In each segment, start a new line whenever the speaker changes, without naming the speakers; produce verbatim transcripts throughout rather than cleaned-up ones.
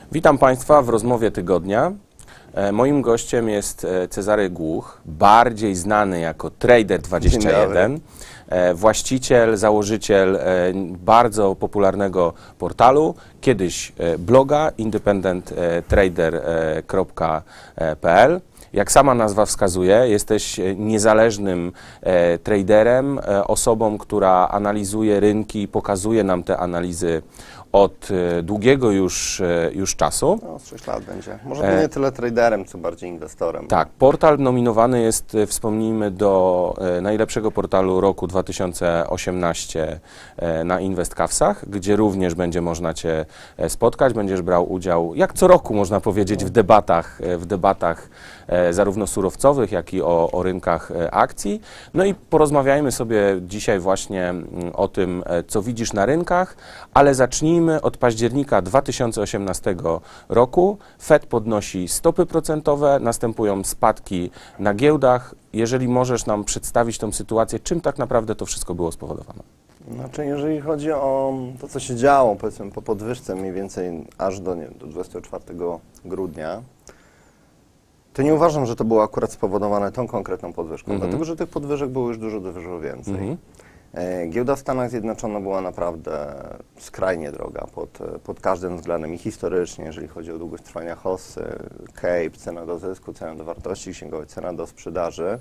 Witam Państwa w rozmowie tygodnia. Moim gościem jest Cezary Głuch, bardziej znany jako Trader dwadzieścia jeden, właściciel, założyciel bardzo popularnego portalu, kiedyś bloga independent trader kropka p l. Jak sama nazwa wskazuje, jesteś niezależnym e, traderem, e, osobą, która analizuje rynki i pokazuje nam te analizy od e, długiego już, e, już czasu.
No, z sześć lat będzie. Może e, nie tyle traderem, co bardziej inwestorem.
Tak, portal nominowany jest, wspomnijmy, do e, najlepszego portalu roku dwa tysiące osiemnastego e, na InvestCavsach, gdzie również będzie można Cię spotkać, będziesz brał udział, jak co roku można powiedzieć, w debatach, w debatach e, zarówno surowcowych, jak i o, o rynkach akcji. No i porozmawiajmy sobie dzisiaj właśnie o tym, co widzisz na rynkach, ale zacznijmy od października dwa tysiące osiemnastego roku. Fed podnosi stopy procentowe, następują spadki na giełdach. Jeżeli możesz nam przedstawić tą sytuację, czym tak naprawdę to wszystko było spowodowane?
Znaczy, jeżeli chodzi o to, co się działo, powiedzmy, po podwyżce mniej więcej aż do, nie, do dwudziestego czwartego grudnia, to nie uważam, że to było akurat spowodowane tą konkretną podwyżką, mm-hmm. dlatego że tych podwyżek było już dużo, dużo więcej. Mm-hmm. e, giełda w Stanach Zjednoczonych była naprawdę skrajnie droga pod, pod każdym względem i historycznie, jeżeli chodzi o długość trwania hossy, Cape, cena do zysku, cena do wartości księgowej, cena do sprzedaży.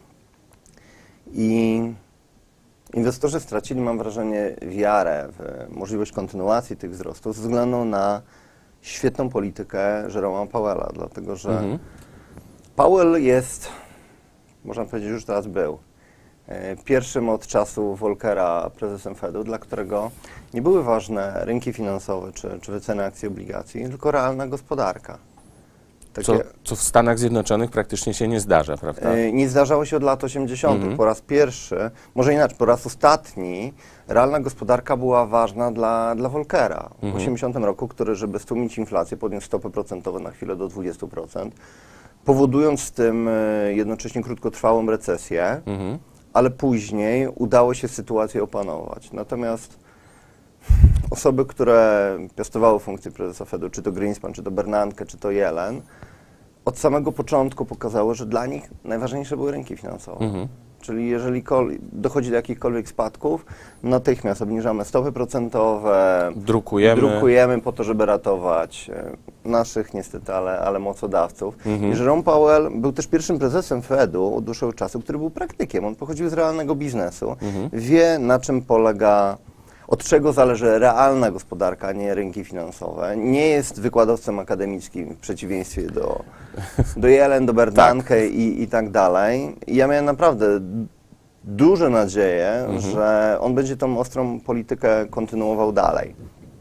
I inwestorzy stracili, mam wrażenie, wiarę w możliwość kontynuacji tych wzrostów ze względu na świetną politykę Jeroma Powella, dlatego że mm-hmm. Powell jest, można powiedzieć, już teraz był, pierwszym od czasu Volckera prezesem Fedu, dla którego nie były ważne rynki finansowe czy, czy wyceny akcji obligacji, tylko realna gospodarka.
Takie, co, co w Stanach Zjednoczonych praktycznie się nie zdarza, prawda?
Nie zdarzało się od lat osiemdziesiątych. Mm-hmm. Po raz pierwszy, może inaczej, po raz ostatni realna gospodarka była ważna dla, dla Volckera. W mm-hmm. osiemdziesiątym roku, który, żeby stłumić inflację, podniósł stopy procentowe na chwilę do dwudziestu procent, powodując z tym jednocześnie krótkotrwałą recesję, mm-hmm. ale później udało się sytuację opanować. Natomiast osoby, które piastowały funkcję prezesa Fedu, czy to Greenspan, czy to Bernanke, czy to Yellen, od samego początku pokazały, że dla nich najważniejsze były rynki finansowe. Mm-hmm. Czyli jeżeli dochodzi do jakichkolwiek spadków, natychmiast obniżamy stopy procentowe,
drukujemy,
drukujemy po to, żeby ratować naszych niestety, ale, ale mocodawców. Mm-hmm. I Jerome Powell był też pierwszym prezesem Fedu od dłuższego czasu, który był praktykiem. On pochodził z realnego biznesu. Mm-hmm. Wie, na czym polega, od czego zależy realna gospodarka, a nie rynki finansowe. Nie jest wykładowcą akademickim w przeciwieństwie do, do Yellen, do Bernanke tak. i, i tak dalej. I ja miałem naprawdę duże nadzieję, mhm. że on będzie tą ostrą politykę kontynuował dalej.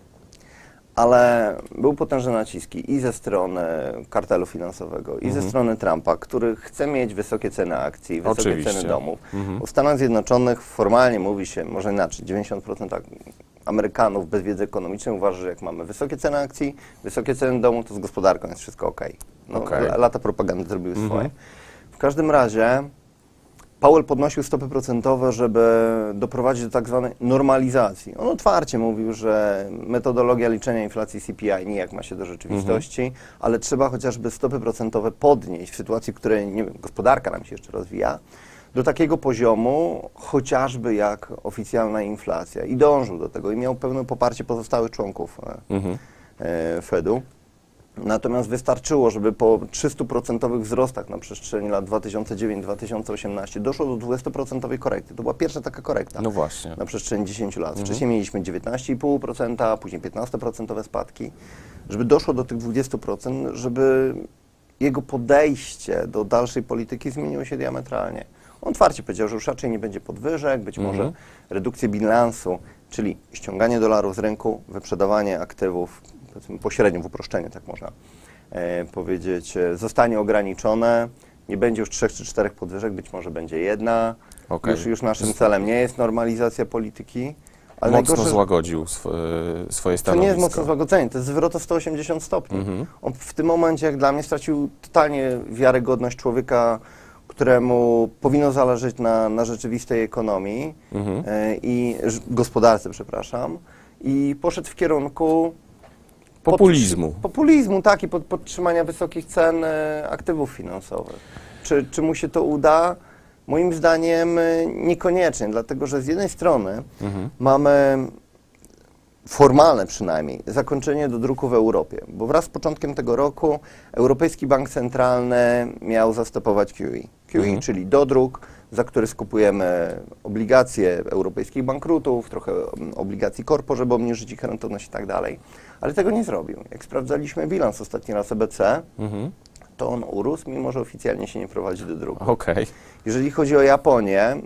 Ale były potężne naciski i ze strony kartelu finansowego, i mhm. ze strony Trumpa, który chce mieć wysokie ceny akcji, wysokie Oczywiście. ceny domów. Mhm. W Stanach Zjednoczonych formalnie mówi się, może inaczej, dziewięćdziesiąt procent Amerykanów bez wiedzy ekonomicznej uważa, że jak mamy wysokie ceny akcji, wysokie ceny domów, to z gospodarką jest wszystko ok. No, okay. Lata propagandy zrobiły mhm. swoje. W każdym razie Powell podnosił stopy procentowe, żeby doprowadzić do tak zwanej normalizacji. On otwarcie mówił, że metodologia liczenia inflacji C P I nijak ma się do rzeczywistości, mhm. ale trzeba chociażby stopy procentowe podnieść w sytuacji, w której nie wiem, gospodarka nam się jeszcze rozwija, do takiego poziomu chociażby jak oficjalna inflacja. I dążył do tego i miał pełne poparcie pozostałych członków mhm. Fedu. Natomiast wystarczyło, żeby po trzystuprocentowych wzrostach na przestrzeni lat dwa tysiące dziewiąty do dwa tysiące osiemnastego doszło do dwudziestoprocentowej korekty. To była pierwsza taka korekta
no właśnie.
na przestrzeni dziesięciu lat. Mhm. Wcześniej mieliśmy dziewiętnaście i pół procent, później piętnastoprocentowe spadki. Żeby doszło do tych dwudziestu procent, żeby jego podejście do dalszej polityki zmieniło się diametralnie. On otwarcie powiedział, że już raczej nie będzie podwyżek, być mhm. może redukcję bilansu, czyli ściąganie dolarów z rynku, wyprzedawanie aktywów, powiedzmy pośrednio w uproszczeniu, tak można e, powiedzieć, zostanie ograniczone. Nie będzie już trzech czy czterech podwyżek, być może będzie jedna. Okay. Już, już naszym celem nie jest normalizacja polityki.
Ale mocno najgorsze, złagodził sw swoje stanowisko.
To nie jest mocno złagodzenie, to jest zwrot o sto osiemdziesiąt stopni. Mm-hmm. On w tym momencie, jak dla mnie, stracił totalnie wiarygodność człowieka, któremu powinno zależeć na, na rzeczywistej ekonomii mm-hmm. e, i gospodarce, przepraszam, i poszedł w kierunku
Populizmu.
Podtrzy- populizmu, tak, i pod, podtrzymania wysokich cen e, aktywów finansowych. Czy, czy mu się to uda? Moim zdaniem e, niekoniecznie, dlatego że z jednej strony
Mhm.
mamy formalne przynajmniej zakończenie dodruku w Europie, bo wraz z początkiem tego roku Europejski Bank Centralny miał zastopować Q E. Q E,
Mhm.
czyli dodruk, za który skupujemy obligacje europejskich bankrutów, trochę mm, obligacji korpo, żeby obniżyć ich rentowność i tak dalej, ale tego nie zrobił. Jak sprawdzaliśmy bilans ostatni raz E B C,
Mhm.
to on urósł, mimo że oficjalnie się nie prowadzi do druku.
Okej.
Jeżeli chodzi o Japonię, mm,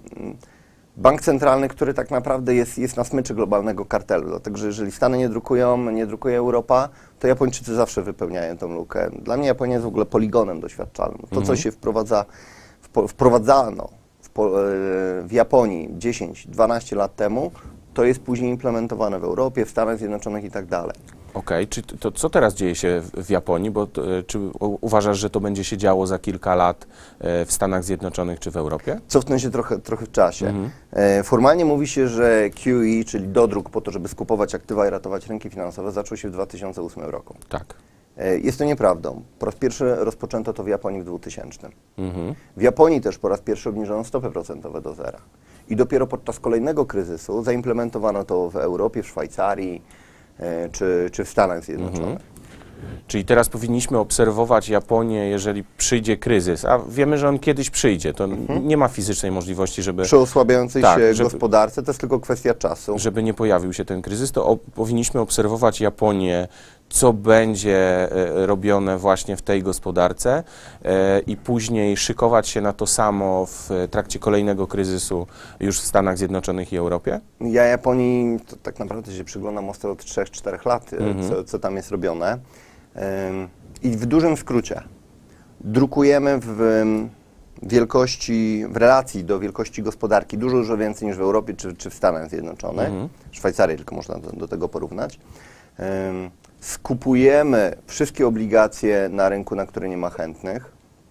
bank centralny, który tak naprawdę jest, jest na smyczy globalnego kartelu, dlatego że jeżeli Stany nie drukują, nie drukuje Europa, to Japończycy zawsze wypełniają tą lukę. Dla mnie Japonia jest w ogóle poligonem doświadczalnym. To, co
Mhm.
się wprowadza, wpo, wprowadzano w, po, w Japonii dziesięć dwanaście lat temu, to jest później implementowane w Europie, w Stanach Zjednoczonych i tak dalej.
Okej, czy to co teraz dzieje się w, w Japonii? Bo to, e, czy u- uważasz, że to będzie się działo za kilka lat e, w Stanach Zjednoczonych czy w Europie?
Cofnę się trochę, trochę w czasie.
Mhm.
E, formalnie mówi się, że Q E, czyli dodruk po to, żeby skupować aktywa i ratować rynki finansowe, zaczął się w dwa tysiące ósmym roku.
Tak.
E, jest to nieprawdą. Po raz pierwszy rozpoczęto to w Japonii w dwutysięcznym.
Mhm.
W Japonii też po raz pierwszy obniżono stopy procentowe do zera. I dopiero podczas kolejnego kryzysu zaimplementowano to w Europie, w Szwajcarii e, czy, czy w Stanach Zjednoczonych.
Mhm. Czyli teraz powinniśmy obserwować Japonię, jeżeli przyjdzie kryzys, a wiemy, że on kiedyś przyjdzie. To
Mhm.
nie ma fizycznej możliwości, żeby,
Przy osłabiającej
Tak,
się
żeby-
gospodarce to jest tylko kwestia czasu.
żeby nie pojawił się ten kryzys, to o, powinniśmy obserwować Japonię, co będzie e, robione właśnie w tej gospodarce e, i później szykować się na to samo w trakcie kolejnego kryzysu już w Stanach Zjednoczonych i Europie?
Ja Japonii to tak naprawdę się przyglądam ostro od trzech czterech lat, e,
Mhm.
co, co tam jest robione. Ym, I w dużym skrócie, drukujemy w ym, wielkości, w relacji do wielkości gospodarki dużo, dużo więcej niż w Europie czy, czy w Stanach Zjednoczonych.
Mhm.
Szwajcarię tylko można do, do tego porównać. Ym, skupujemy wszystkie obligacje na rynku, na który nie ma chętnych.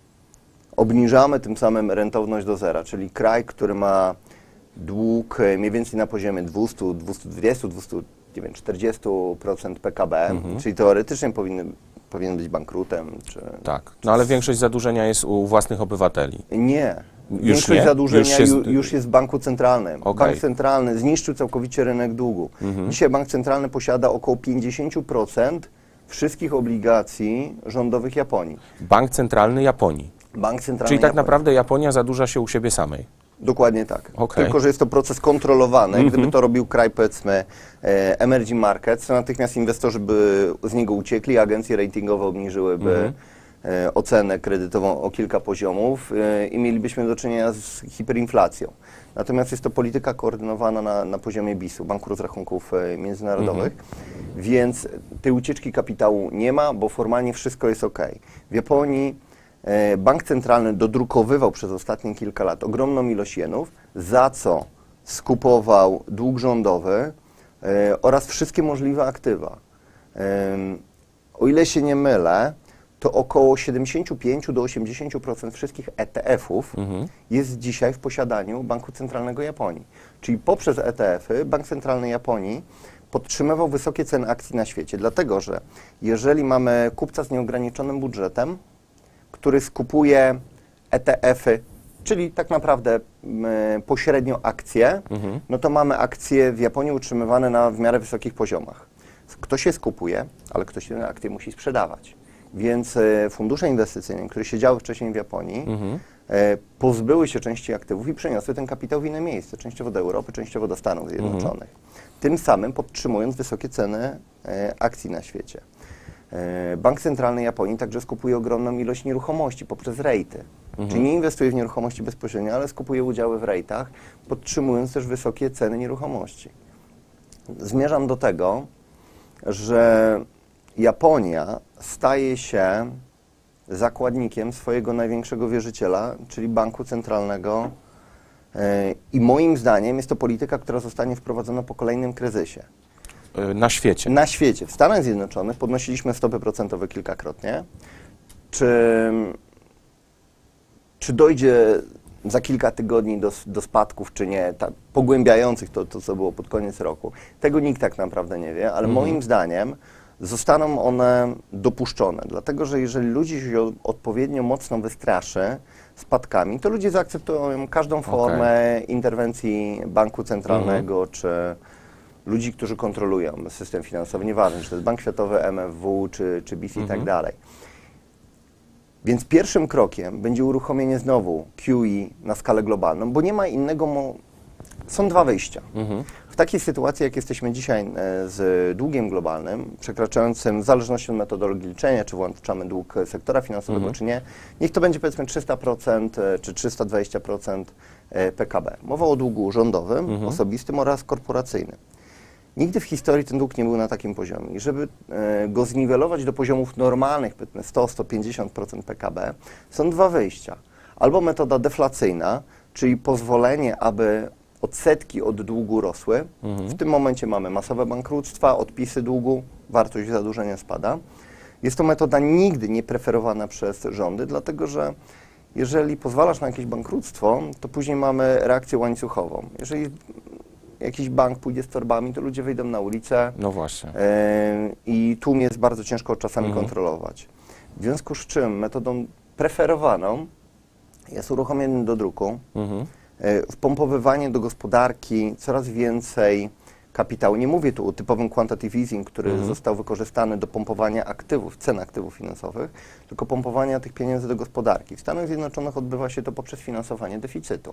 Obniżamy tym samym rentowność do zera, czyli kraj, który ma dług e, mniej więcej na poziomie dwieście, dwieście dwadzieścia, dwieście czterdzieści procent P K B,
Mhm.
czyli teoretycznie powinny, powinien być bankrutem, czy...
Tak. No ale większość zadłużenia jest u własnych obywateli.
Nie.
Już
Większość
nie?
zadłużenia
Już
już,
jest-
ju, już jest w banku centralnym.
Okej.
Bank centralny zniszczył całkowicie rynek długu.
Mhm.
Dzisiaj bank centralny posiada około pięćdziesiąt procent wszystkich obligacji rządowych Japonii.
Bank Centralny Japonii.
Bank centralny
Czyli tak
Japonii.
naprawdę Japonia zadłuża się u siebie samej.
Dokładnie tak.
Okej.
Tylko, że jest to proces kontrolowany.
Mhm.
Gdyby to robił kraj, powiedzmy, e, emerging markets, to natychmiast inwestorzy by z niego uciekli, agencje ratingowe obniżyłyby
Mhm.
e, ocenę kredytową o kilka poziomów e, i mielibyśmy do czynienia z hiperinflacją. Natomiast jest to polityka koordynowana na, na poziomie B I S-u, Banku Rozrachunków e, Międzynarodowych, więc tej ucieczki kapitału nie ma, bo formalnie wszystko jest ok. W Japonii e, bank centralny dodrukowywał przez ostatnie kilka lat ogromną ilość jenów, za co skupował dług rządowy e, oraz wszystkie możliwe aktywa. Em, O ile się nie mylę, to około siedemdziesiąt pięć do osiemdziesięciu procent wszystkich E T F-ów
Mhm.
jest dzisiaj w posiadaniu Banku Centralnego Japonii. Czyli poprzez E T F-y Bank Centralny Japonii podtrzymywał wysokie ceny akcji na świecie, dlatego że jeżeli mamy kupca z nieograniczonym budżetem, który skupuje E T F-y, czyli tak naprawdę mm, pośrednio akcje,
Mhm.
no to mamy akcje w Japonii utrzymywane na w miarę wysokich poziomach. Ktoś je skupuje, ale ktoś te akcje musi sprzedawać. Więc e, fundusze inwestycyjne, które siedziały wcześniej w Japonii,
Mhm.
e, pozbyły się części aktywów i przeniosły ten kapitał w inne miejsce, częściowo do Europy, częściowo do Stanów Zjednoczonych. Tym samym podtrzymując wysokie ceny e, akcji na świecie. E, Bank Centralny Japonii także skupuje ogromną ilość nieruchomości poprzez rejty.
Mhm.
Czyli nie inwestuje w nieruchomości bezpośrednio, ale skupuje udziały w rejtach, podtrzymując też wysokie ceny nieruchomości. Zmierzam do tego, że Japonia staje się zakładnikiem swojego największego wierzyciela, czyli Banku Centralnego. E, I moim zdaniem jest to polityka, która zostanie wprowadzona po kolejnym kryzysie.
E, Na świecie.
Na świecie, w Stanach Zjednoczonych podnosiliśmy stopy procentowe kilkakrotnie. Czy, czy dojdzie za kilka tygodni do, do spadków, czy nie, ta, pogłębiających to, to, co było pod koniec roku? Tego nikt tak naprawdę nie wie, ale
Mhm.
moim zdaniem zostaną one dopuszczone. Dlatego, że jeżeli ludzi się odpowiednio mocno wystraszy spadkami, to ludzie zaakceptują każdą formę okay. interwencji banku centralnego, mhm. czy ludzi, którzy kontrolują system finansowy, nieważne, czy to jest Bank Światowy, M F W, czy, czy B C mhm. i tak dalej. Więc pierwszym krokiem będzie uruchomienie znowu Q E na skalę globalną, bo nie ma innego... Mo- Są dwa wyjścia. Mhm. W takiej sytuacji, jak jesteśmy dzisiaj z długiem globalnym, przekraczającym w zależności od metodologii liczenia, czy włączamy dług sektora finansowego, mhm. czy nie, niech to będzie powiedzmy trzysta procent czy trzysta dwadzieścia procent P K B. Mowa o długu rządowym, mhm. osobistym oraz korporacyjnym. Nigdy w historii ten dług nie był na takim poziomie. I żeby go zniwelować do poziomów normalnych, powiedzmy sto do stu pięćdziesięciu procent P K B, są dwa wyjścia. Albo metoda deflacyjna, czyli pozwolenie, aby odsetki od długu rosły. Mhm. W tym momencie mamy masowe bankructwa, odpisy długu, wartość zadłużenia spada. Jest to metoda nigdy nie preferowana przez rządy, dlatego że jeżeli pozwalasz na jakieś bankructwo, to później mamy reakcję łańcuchową. Jeżeli jakiś bank pójdzie z torbami, to ludzie wyjdą na ulicę.
No właśnie.
Yy, I tłum jest bardzo ciężko czasami mhm. kontrolować. W związku z czym metodą preferowaną jest uruchomienie do druku, mhm. wpompowywanie do gospodarki coraz więcej kapitału. Nie mówię tu o typowym quantitative easing, który mhm. został wykorzystany do pompowania aktywów, cen aktywów finansowych, tylko pompowania tych pieniędzy do gospodarki. W Stanach Zjednoczonych odbywa się to poprzez finansowanie deficytu.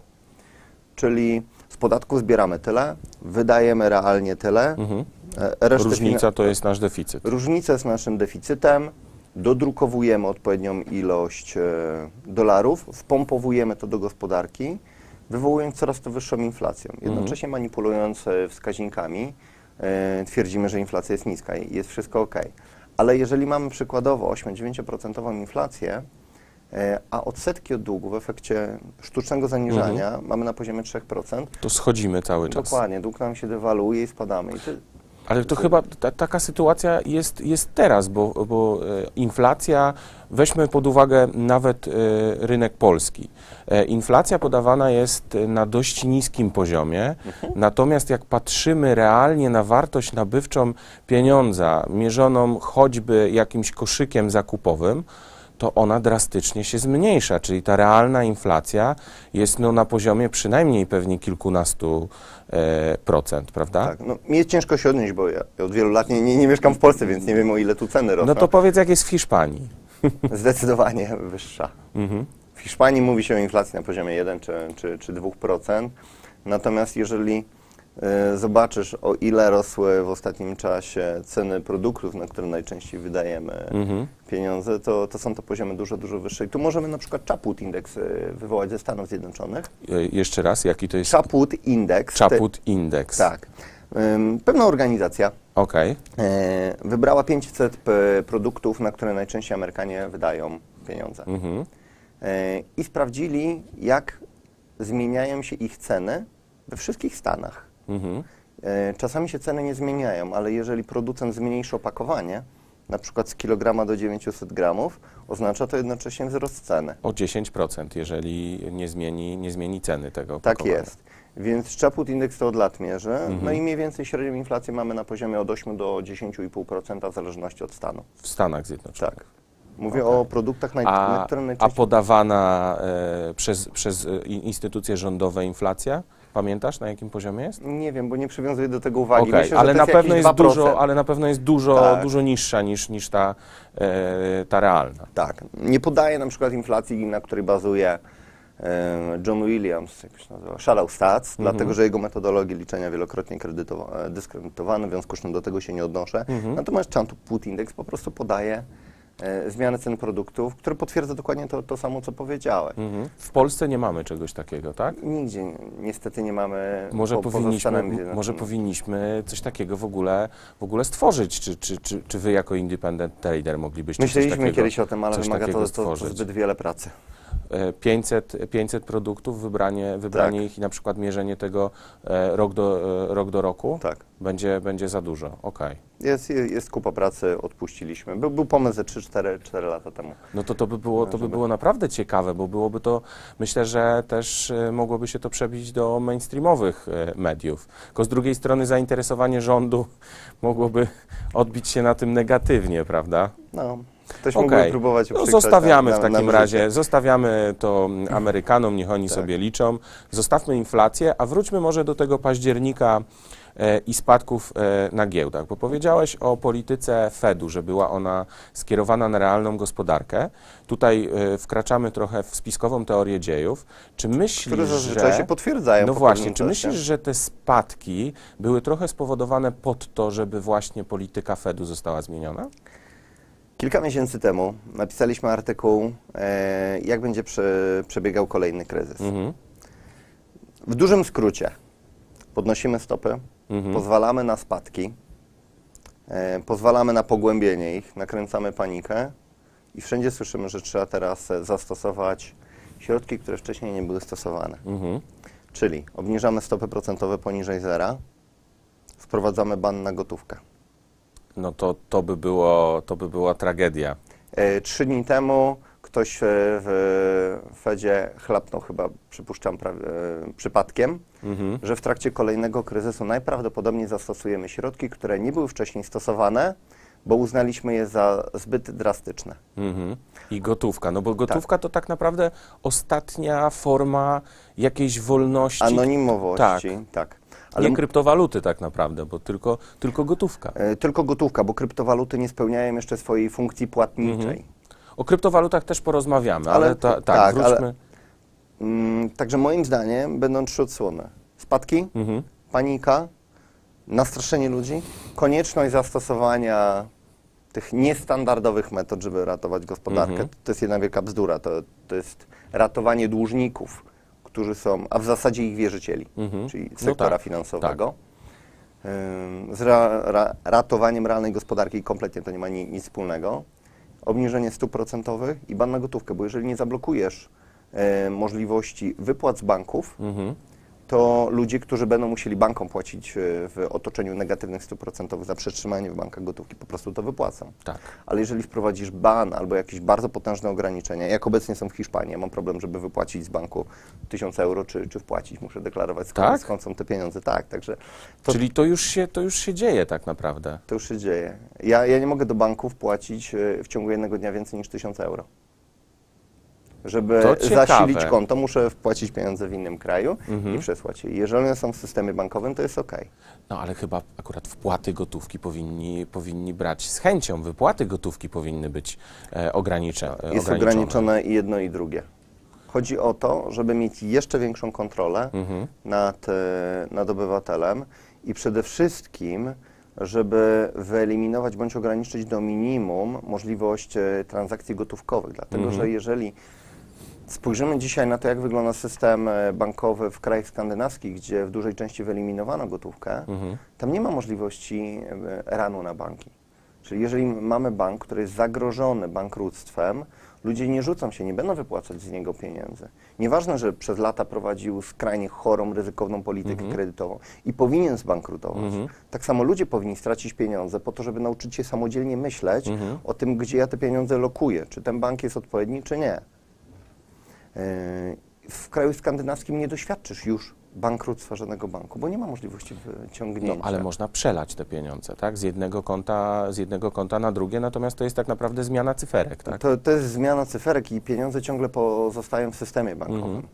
Czyli z podatku zbieramy tyle, wydajemy realnie tyle. Mhm.
Różnica to jest nasz deficyt.
Różnica jest naszym deficytem. Dodrukowujemy odpowiednią ilość e, dolarów, wpompowujemy to do gospodarki, wywołując coraz to wyższą inflację. Jednocześnie mhm. manipulując e, wskaźnikami, e, twierdzimy, że inflacja jest niska i jest wszystko ok. Ale jeżeli mamy przykładowo osiem do dziewięciu procent inflację, e, a odsetki od długu w efekcie sztucznego zaniżania mhm. mamy na poziomie trzy procent,
to schodzimy cały czas.
Dokładnie, dług nam się dewaluuje i spadamy. I ty,
Ale to chyba ta, taka sytuacja jest, jest teraz, bo, bo e, inflacja, weźmy pod uwagę nawet e, rynek polski. E, inflacja podawana jest na dość niskim poziomie, mhm. natomiast jak patrzymy realnie na wartość nabywczą pieniądza, mierzoną choćby jakimś koszykiem zakupowym, to ona drastycznie się zmniejsza, czyli ta realna inflacja jest no, na poziomie przynajmniej pewnie kilkunastu e, procent, prawda?
Tak, no, mi jest ciężko się odnieść, bo ja od wielu lat nie, nie, nie mieszkam w Polsce, więc nie wiem, o ile tu ceny rosną.
No to powiedz, jak jest w Hiszpanii.
Zdecydowanie wyższa. Mhm. W Hiszpanii mówi się o inflacji na poziomie jeden czy, czy, czy dwa procent, natomiast jeżeli y, zobaczysz, o ile rosły w ostatnim czasie ceny produktów, na które najczęściej wydajemy mhm. pieniądze, to, to są to poziomy dużo, dużo wyższe. I tu możemy na przykład Chaput Index y, wywołać ze Stanów Zjednoczonych.
Y, jeszcze raz, jaki to jest?
Chaput Index.
Chaput Index.
Tak. Ym, pewna organizacja
okay. y,
wybrała pięćset produktów, na które najczęściej Amerykanie wydają pieniądze. Mhm. Y, I sprawdzili, jak zmieniają się ich ceny we wszystkich Stanach. Mhm. Czasami się ceny nie zmieniają, ale jeżeli producent zmniejszy opakowanie, na przykład z kilograma do dziewięciuset gramów, oznacza to jednocześnie wzrost ceny.
O dziesięć procent, jeżeli nie zmieni, nie zmieni ceny tego opakowania.
Tak jest. Więc Chaput Index to od lat mierzy, mhm. no i mniej więcej średnią inflację mamy na poziomie od ośmiu do dziesięciu i pół procent w zależności od stanu.
W Stanach Zjednoczonych.
Tak. Mówię okay. o produktach, naj,
a,
na które najczęściej...
A podawana e, przez, przez instytucje rządowe inflacja? Pamiętasz, na jakim poziomie jest?
Nie wiem, bo nie przywiązuję do tego uwagi.
Okay,
Myślę,
ale,
że
na
to jest
pewno jest
dwa procent.
dużo, ale na pewno jest dużo,
tak.
dużo niższa niż, niż ta, e, ta realna.
Tak. Nie podaję na przykład inflacji, na której bazuje e, John Williams, jak się nazywa, Shadow Stats, mhm. dlatego że jego metodologie liczenia wielokrotnie dyskredytowane, w związku z czym do tego się nie odnoszę. Mhm. Natomiast Chaput Index po prostu podaje e, zmiany cen produktów, które potwierdza dokładnie to, to samo, co powiedziałeś. Mhm.
W Polsce nie mamy czegoś takiego, tak?
Nigdzie niestety nie mamy.
Może,
po,
powinniśmy, może powinniśmy coś takiego w ogóle, w ogóle stworzyć. Czy, czy, czy, czy wy jako independent trader moglibyście
Myśleliśmy
coś takiego
kiedyś o tym, ale wymaga to, to, to zbyt wiele pracy.
e, pięćset, pięćset produktów, wybranie, wybranie
Tak.
ich i na przykład mierzenie tego e, rok, do, e, rok do roku
Tak.
będzie, będzie za dużo. Okej.
Jest, jest kupa pracy, odpuściliśmy. Był, był pomysł ze trzy cztery lata temu.
No to to by było, to by było naprawdę ciekawe, bo byłoby to, myślę, że też e, mogłoby się to przebić do mainstreamowych e, mediów. Tylko z drugiej strony zainteresowanie rządu mogłoby odbić się na tym negatywnie, prawda?
No, ktoś
Okej.
mógłby próbować
No,
uprzykrzać
zostawiamy
na,
w
na,
takim
na
razie, zostawiamy to Amerykanom, niech oni
Tak.
sobie liczą. Zostawmy inflację, a wróćmy może do tego października e, i spadków e, na giełdach, bo powiedziałeś o polityce Fedu, że była ona skierowana na realną gospodarkę. Tutaj e, wkraczamy trochę w spiskową teorię dziejów. Czy myślisz,
które zazwyczaj
że...
się potwierdzają.
No
po
właśnie,
pewnym
czy
czasie.
myślisz, że te spadki były trochę spowodowane pod to, żeby właśnie polityka Fedu została zmieniona?
Kilka miesięcy temu napisaliśmy artykuł, e, jak będzie prze, przebiegał kolejny kryzys.
Mhm.
W dużym skrócie podnosimy stopy,
Mhm.
pozwalamy na spadki, e, pozwalamy na pogłębienie ich, nakręcamy panikę i wszędzie słyszymy, że trzeba teraz e, zastosować środki, które wcześniej nie były stosowane.
Mhm.
Czyli obniżamy stopy procentowe poniżej zera, wprowadzamy ban na gotówkę.
No to, to, by było, to by była tragedia.
E, Trzy dni temu ktoś e, w Fedzie chlapnął chyba, przypuszczam, prawie, e, przypadkiem,
Mhm.
że w trakcie kolejnego kryzysu najprawdopodobniej zastosujemy środki, które nie były wcześniej stosowane, bo uznaliśmy je za zbyt drastyczne.
Mhm. I gotówka, no bo gotówka to tak naprawdę ostatnia forma jakiejś wolności.
Anonimowości, tak. tak.
Ale nie kryptowaluty tak naprawdę, bo tylko, tylko gotówka.
e, Tylko gotówka, bo kryptowaluty nie spełniają jeszcze swojej funkcji płatniczej.
Mhm. O kryptowalutach też porozmawiamy, ale,
Ale-
ta, tak,
tak,
wróćmy.
ale- Mm, Także moim zdaniem będą trzy odsłony. Spadki,
Mhm.
panika, nastraszenie ludzi, konieczność zastosowania tych niestandardowych metod, żeby ratować gospodarkę.
Mhm.
To jest jedna wielka bzdura. To, to jest ratowanie dłużników, którzy są, a w zasadzie ich wierzycieli,
Mhm.
czyli
No
sektora
tak,
finansowego. Ym, Z ra, ra, ratowaniem realnej gospodarki kompletnie to nie ma ni, nic wspólnego. Obniżenie stóp procentowych i ban na gotówkę, bo jeżeli nie zablokujesz e, możliwości wypłat z banków,
Mhm.
to ludzie, którzy będą musieli bankom płacić e, w otoczeniu negatywnych stóp procentowych za przetrzymanie w bankach gotówki, po prostu to wypłacą.
Tak.
Ale jeżeli wprowadzisz ban albo jakieś bardzo potężne ograniczenia, jak obecnie są w Hiszpanii, ja mam problem, żeby wypłacić z banku tysiąc euro, czy, czy wpłacić, muszę deklarować skąd,
Tak?
skąd są te pieniądze. Tak, także to,
Czyli to już, się, to już się dzieje tak naprawdę.
to już się dzieje. Ja, ja nie mogę do banku wpłacić e, w ciągu jednego dnia więcej niż tysiąc euro. Żeby
To ciekawe.
zasilić konto, muszę wpłacić pieniądze w innym kraju
Mhm.
i przesłać je. Jeżeli one są w systemie bankowym, to jest ok.
No ale chyba akurat wpłaty gotówki powinni, powinni brać z chęcią. Wypłaty gotówki powinny być e, ogranicze, e,
Jest
ograniczone.
ograniczone i jedno i drugie. Chodzi o to, żeby mieć jeszcze większą kontrolę
Mhm.
nad, e, nad obywatelem i przede wszystkim, żeby wyeliminować bądź ograniczyć do minimum możliwość e, transakcji gotówkowych. Dlatego,
Mhm.
że jeżeli spojrzymy dzisiaj na to, jak wygląda system e, bankowy w krajach skandynawskich, gdzie w dużej części wyeliminowano gotówkę,
Mhm.
tam nie ma możliwości e, ranu na banki. Czyli jeżeli mamy bank, który jest zagrożony bankructwem, ludzie nie rzucą się, nie będą wypłacać z niego pieniędzy. Nieważne, że przez lata prowadził skrajnie chorą, ryzykowną politykę
Mhm.
kredytową i powinien zbankrutować.
Mhm.
Tak samo ludzie powinni stracić pieniądze po to, żeby nauczyć się samodzielnie myśleć
Mhm.
o tym, gdzie ja te pieniądze lokuję, czy ten bank jest odpowiedni, czy nie. Yy, W kraju skandynawskim nie doświadczysz już bankructwa żadnego banku, bo nie ma możliwości wyciągnięcia.
No, ale można przelać te pieniądze, tak? Z jednego konta, z jednego konta na drugie, natomiast to jest tak naprawdę zmiana cyferek, tak?
To, to jest zmiana cyferek i pieniądze ciągle pozostają w systemie bankowym.
Mhm.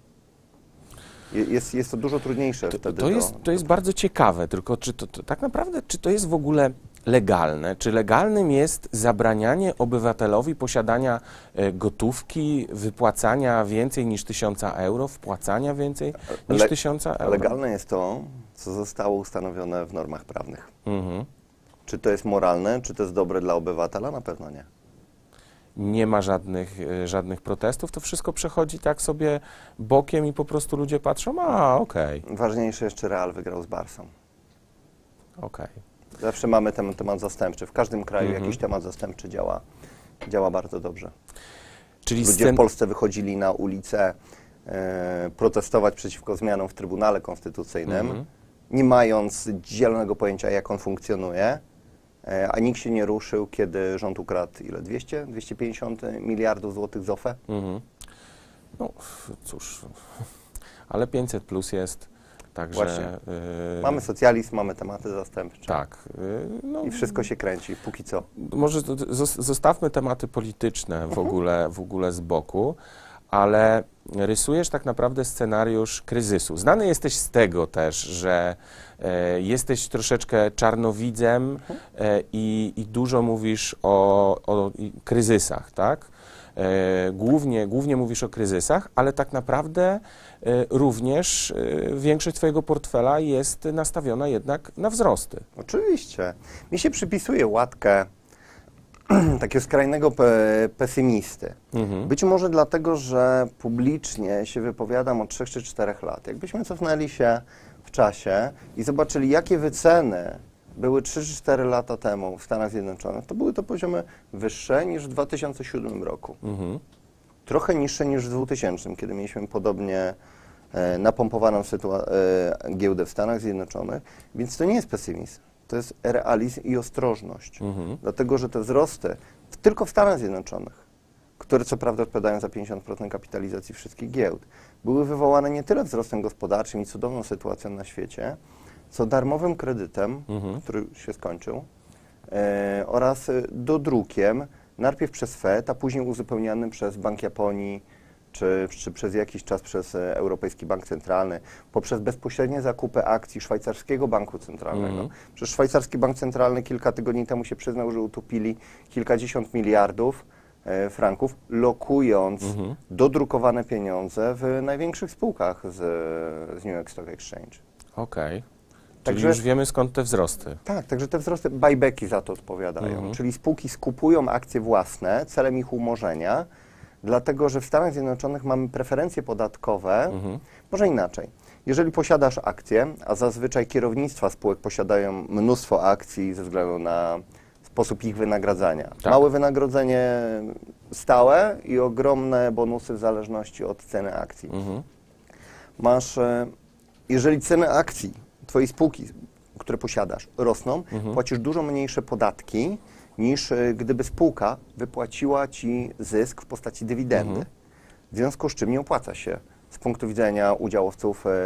Je- Jest, jest to dużo trudniejsze
To,
wtedy.
to,
do-
jest, to jest bardzo ciekawe, tylko czy to, to tak naprawdę, czy to jest w ogóle legalne? Czy legalnym jest zabranianie obywatelowi posiadania e, gotówki, wypłacania więcej niż tysiąca euro, wpłacania więcej niż
Le-
tysiąca euro?
Legalne jest to, co zostało ustanowione w normach prawnych.
Mhm.
Czy to jest moralne, czy to jest dobre dla obywatela? Na pewno nie.
Nie ma żadnych, e, żadnych protestów, to wszystko przechodzi tak sobie bokiem i po prostu ludzie patrzą, a okej,
Ważniejsze jest, czy Real wygrał z Barsą.
okej.
Zawsze mamy ten temat zastępczy. W każdym kraju
Mhm.
jakiś temat zastępczy działa, działa bardzo dobrze.
Czyli
Ludzie
scen...
w Polsce wychodzili na ulicę e, protestować przeciwko zmianom w Trybunale Konstytucyjnym,
Mhm.
nie mając zielonego pojęcia, jak on funkcjonuje, e, a nikt się nie ruszył, kiedy rząd ukradł ile? dwieście, dwieście pięćdziesiąt miliardów złotych z O F E?
Mhm. No cóż, ale pięćset plus jest, także...
Właśnie.
y,
Mamy socjalizm, mamy tematy zastępcze.
Tak. y, No,
I wszystko się kręci, póki co.
może to- zos- zostawmy tematy polityczne w ogóle, w ogóle z boku, ale rysujesz tak naprawdę scenariusz kryzysu. Znany jesteś z tego też, że e, jesteś troszeczkę czarnowidzem e, i, i dużo mówisz o, o i kryzysach, tak? E, głównie, głównie mówisz o kryzysach, ale tak naprawdę e, również e, większość twojego portfela jest nastawiona jednak na wzrosty.
Oczywiście. Mi się przypisuje łatkę takiego skrajnego pe pesymisty.
Mhm.
Być może dlatego, że publicznie się wypowiadam od trzech czy czterech lat. Jakbyśmy cofnęli się w czasie i zobaczyli, jakie wyceny były trzy czy cztery lata temu w Stanach Zjednoczonych, to były to poziomy wyższe niż w dwa tysiące siódmym roku.
Mhm.
Trochę niższe niż w dwutysięcznym, kiedy mieliśmy podobnie e, napompowaną sytua- e, giełdę w Stanach Zjednoczonych, więc to nie jest pesymizm, to jest realizm i ostrożność.
Mhm.
Dlatego, że te wzrosty w, tylko w Stanach Zjednoczonych, które co prawda odpowiadają za pięćdziesiąt procent kapitalizacji wszystkich giełd, były wywołane nie tyle wzrostem gospodarczym i cudowną sytuacją na świecie, co darmowym kredytem,
Mhm.
który się skończył, e, oraz e, dodrukiem, najpierw przez Fed, a później uzupełnianym przez Bank Japonii, czy, czy przez jakiś czas przez e, Europejski Bank Centralny, poprzez bezpośrednie zakupy akcji szwajcarskiego banku centralnego.
Mhm.
Przecież szwajcarski bank centralny kilka tygodni temu się przyznał, że utopili kilkadziesiąt miliardów e, franków, lokując
Mhm.
dodrukowane pieniądze w największych spółkach z, z New York Stock Exchange.
Okej. Czyli
Także-
już wiemy, skąd te wzrosty.
Tak, także te wzrosty, buybacki za to odpowiadają,
Mhm.
czyli spółki skupują akcje własne celem ich umorzenia, dlatego że w Stanach Zjednoczonych mamy preferencje podatkowe,
Mhm.
może inaczej. Jeżeli posiadasz akcje, a zazwyczaj kierownictwa spółek posiadają mnóstwo akcji ze względu na sposób ich wynagradzania.
Tak.
Małe wynagrodzenie stałe i ogromne bonusy w zależności od ceny akcji.
Mhm.
Masz, e, jeżeli ceny akcji twojej spółki, które posiadasz, rosną,
Mhm.
płacisz dużo mniejsze podatki niż e, gdyby spółka wypłaciła ci zysk w postaci dywidendy.
Mhm.
W związku z czym nie opłaca się z punktu widzenia udziałowców e,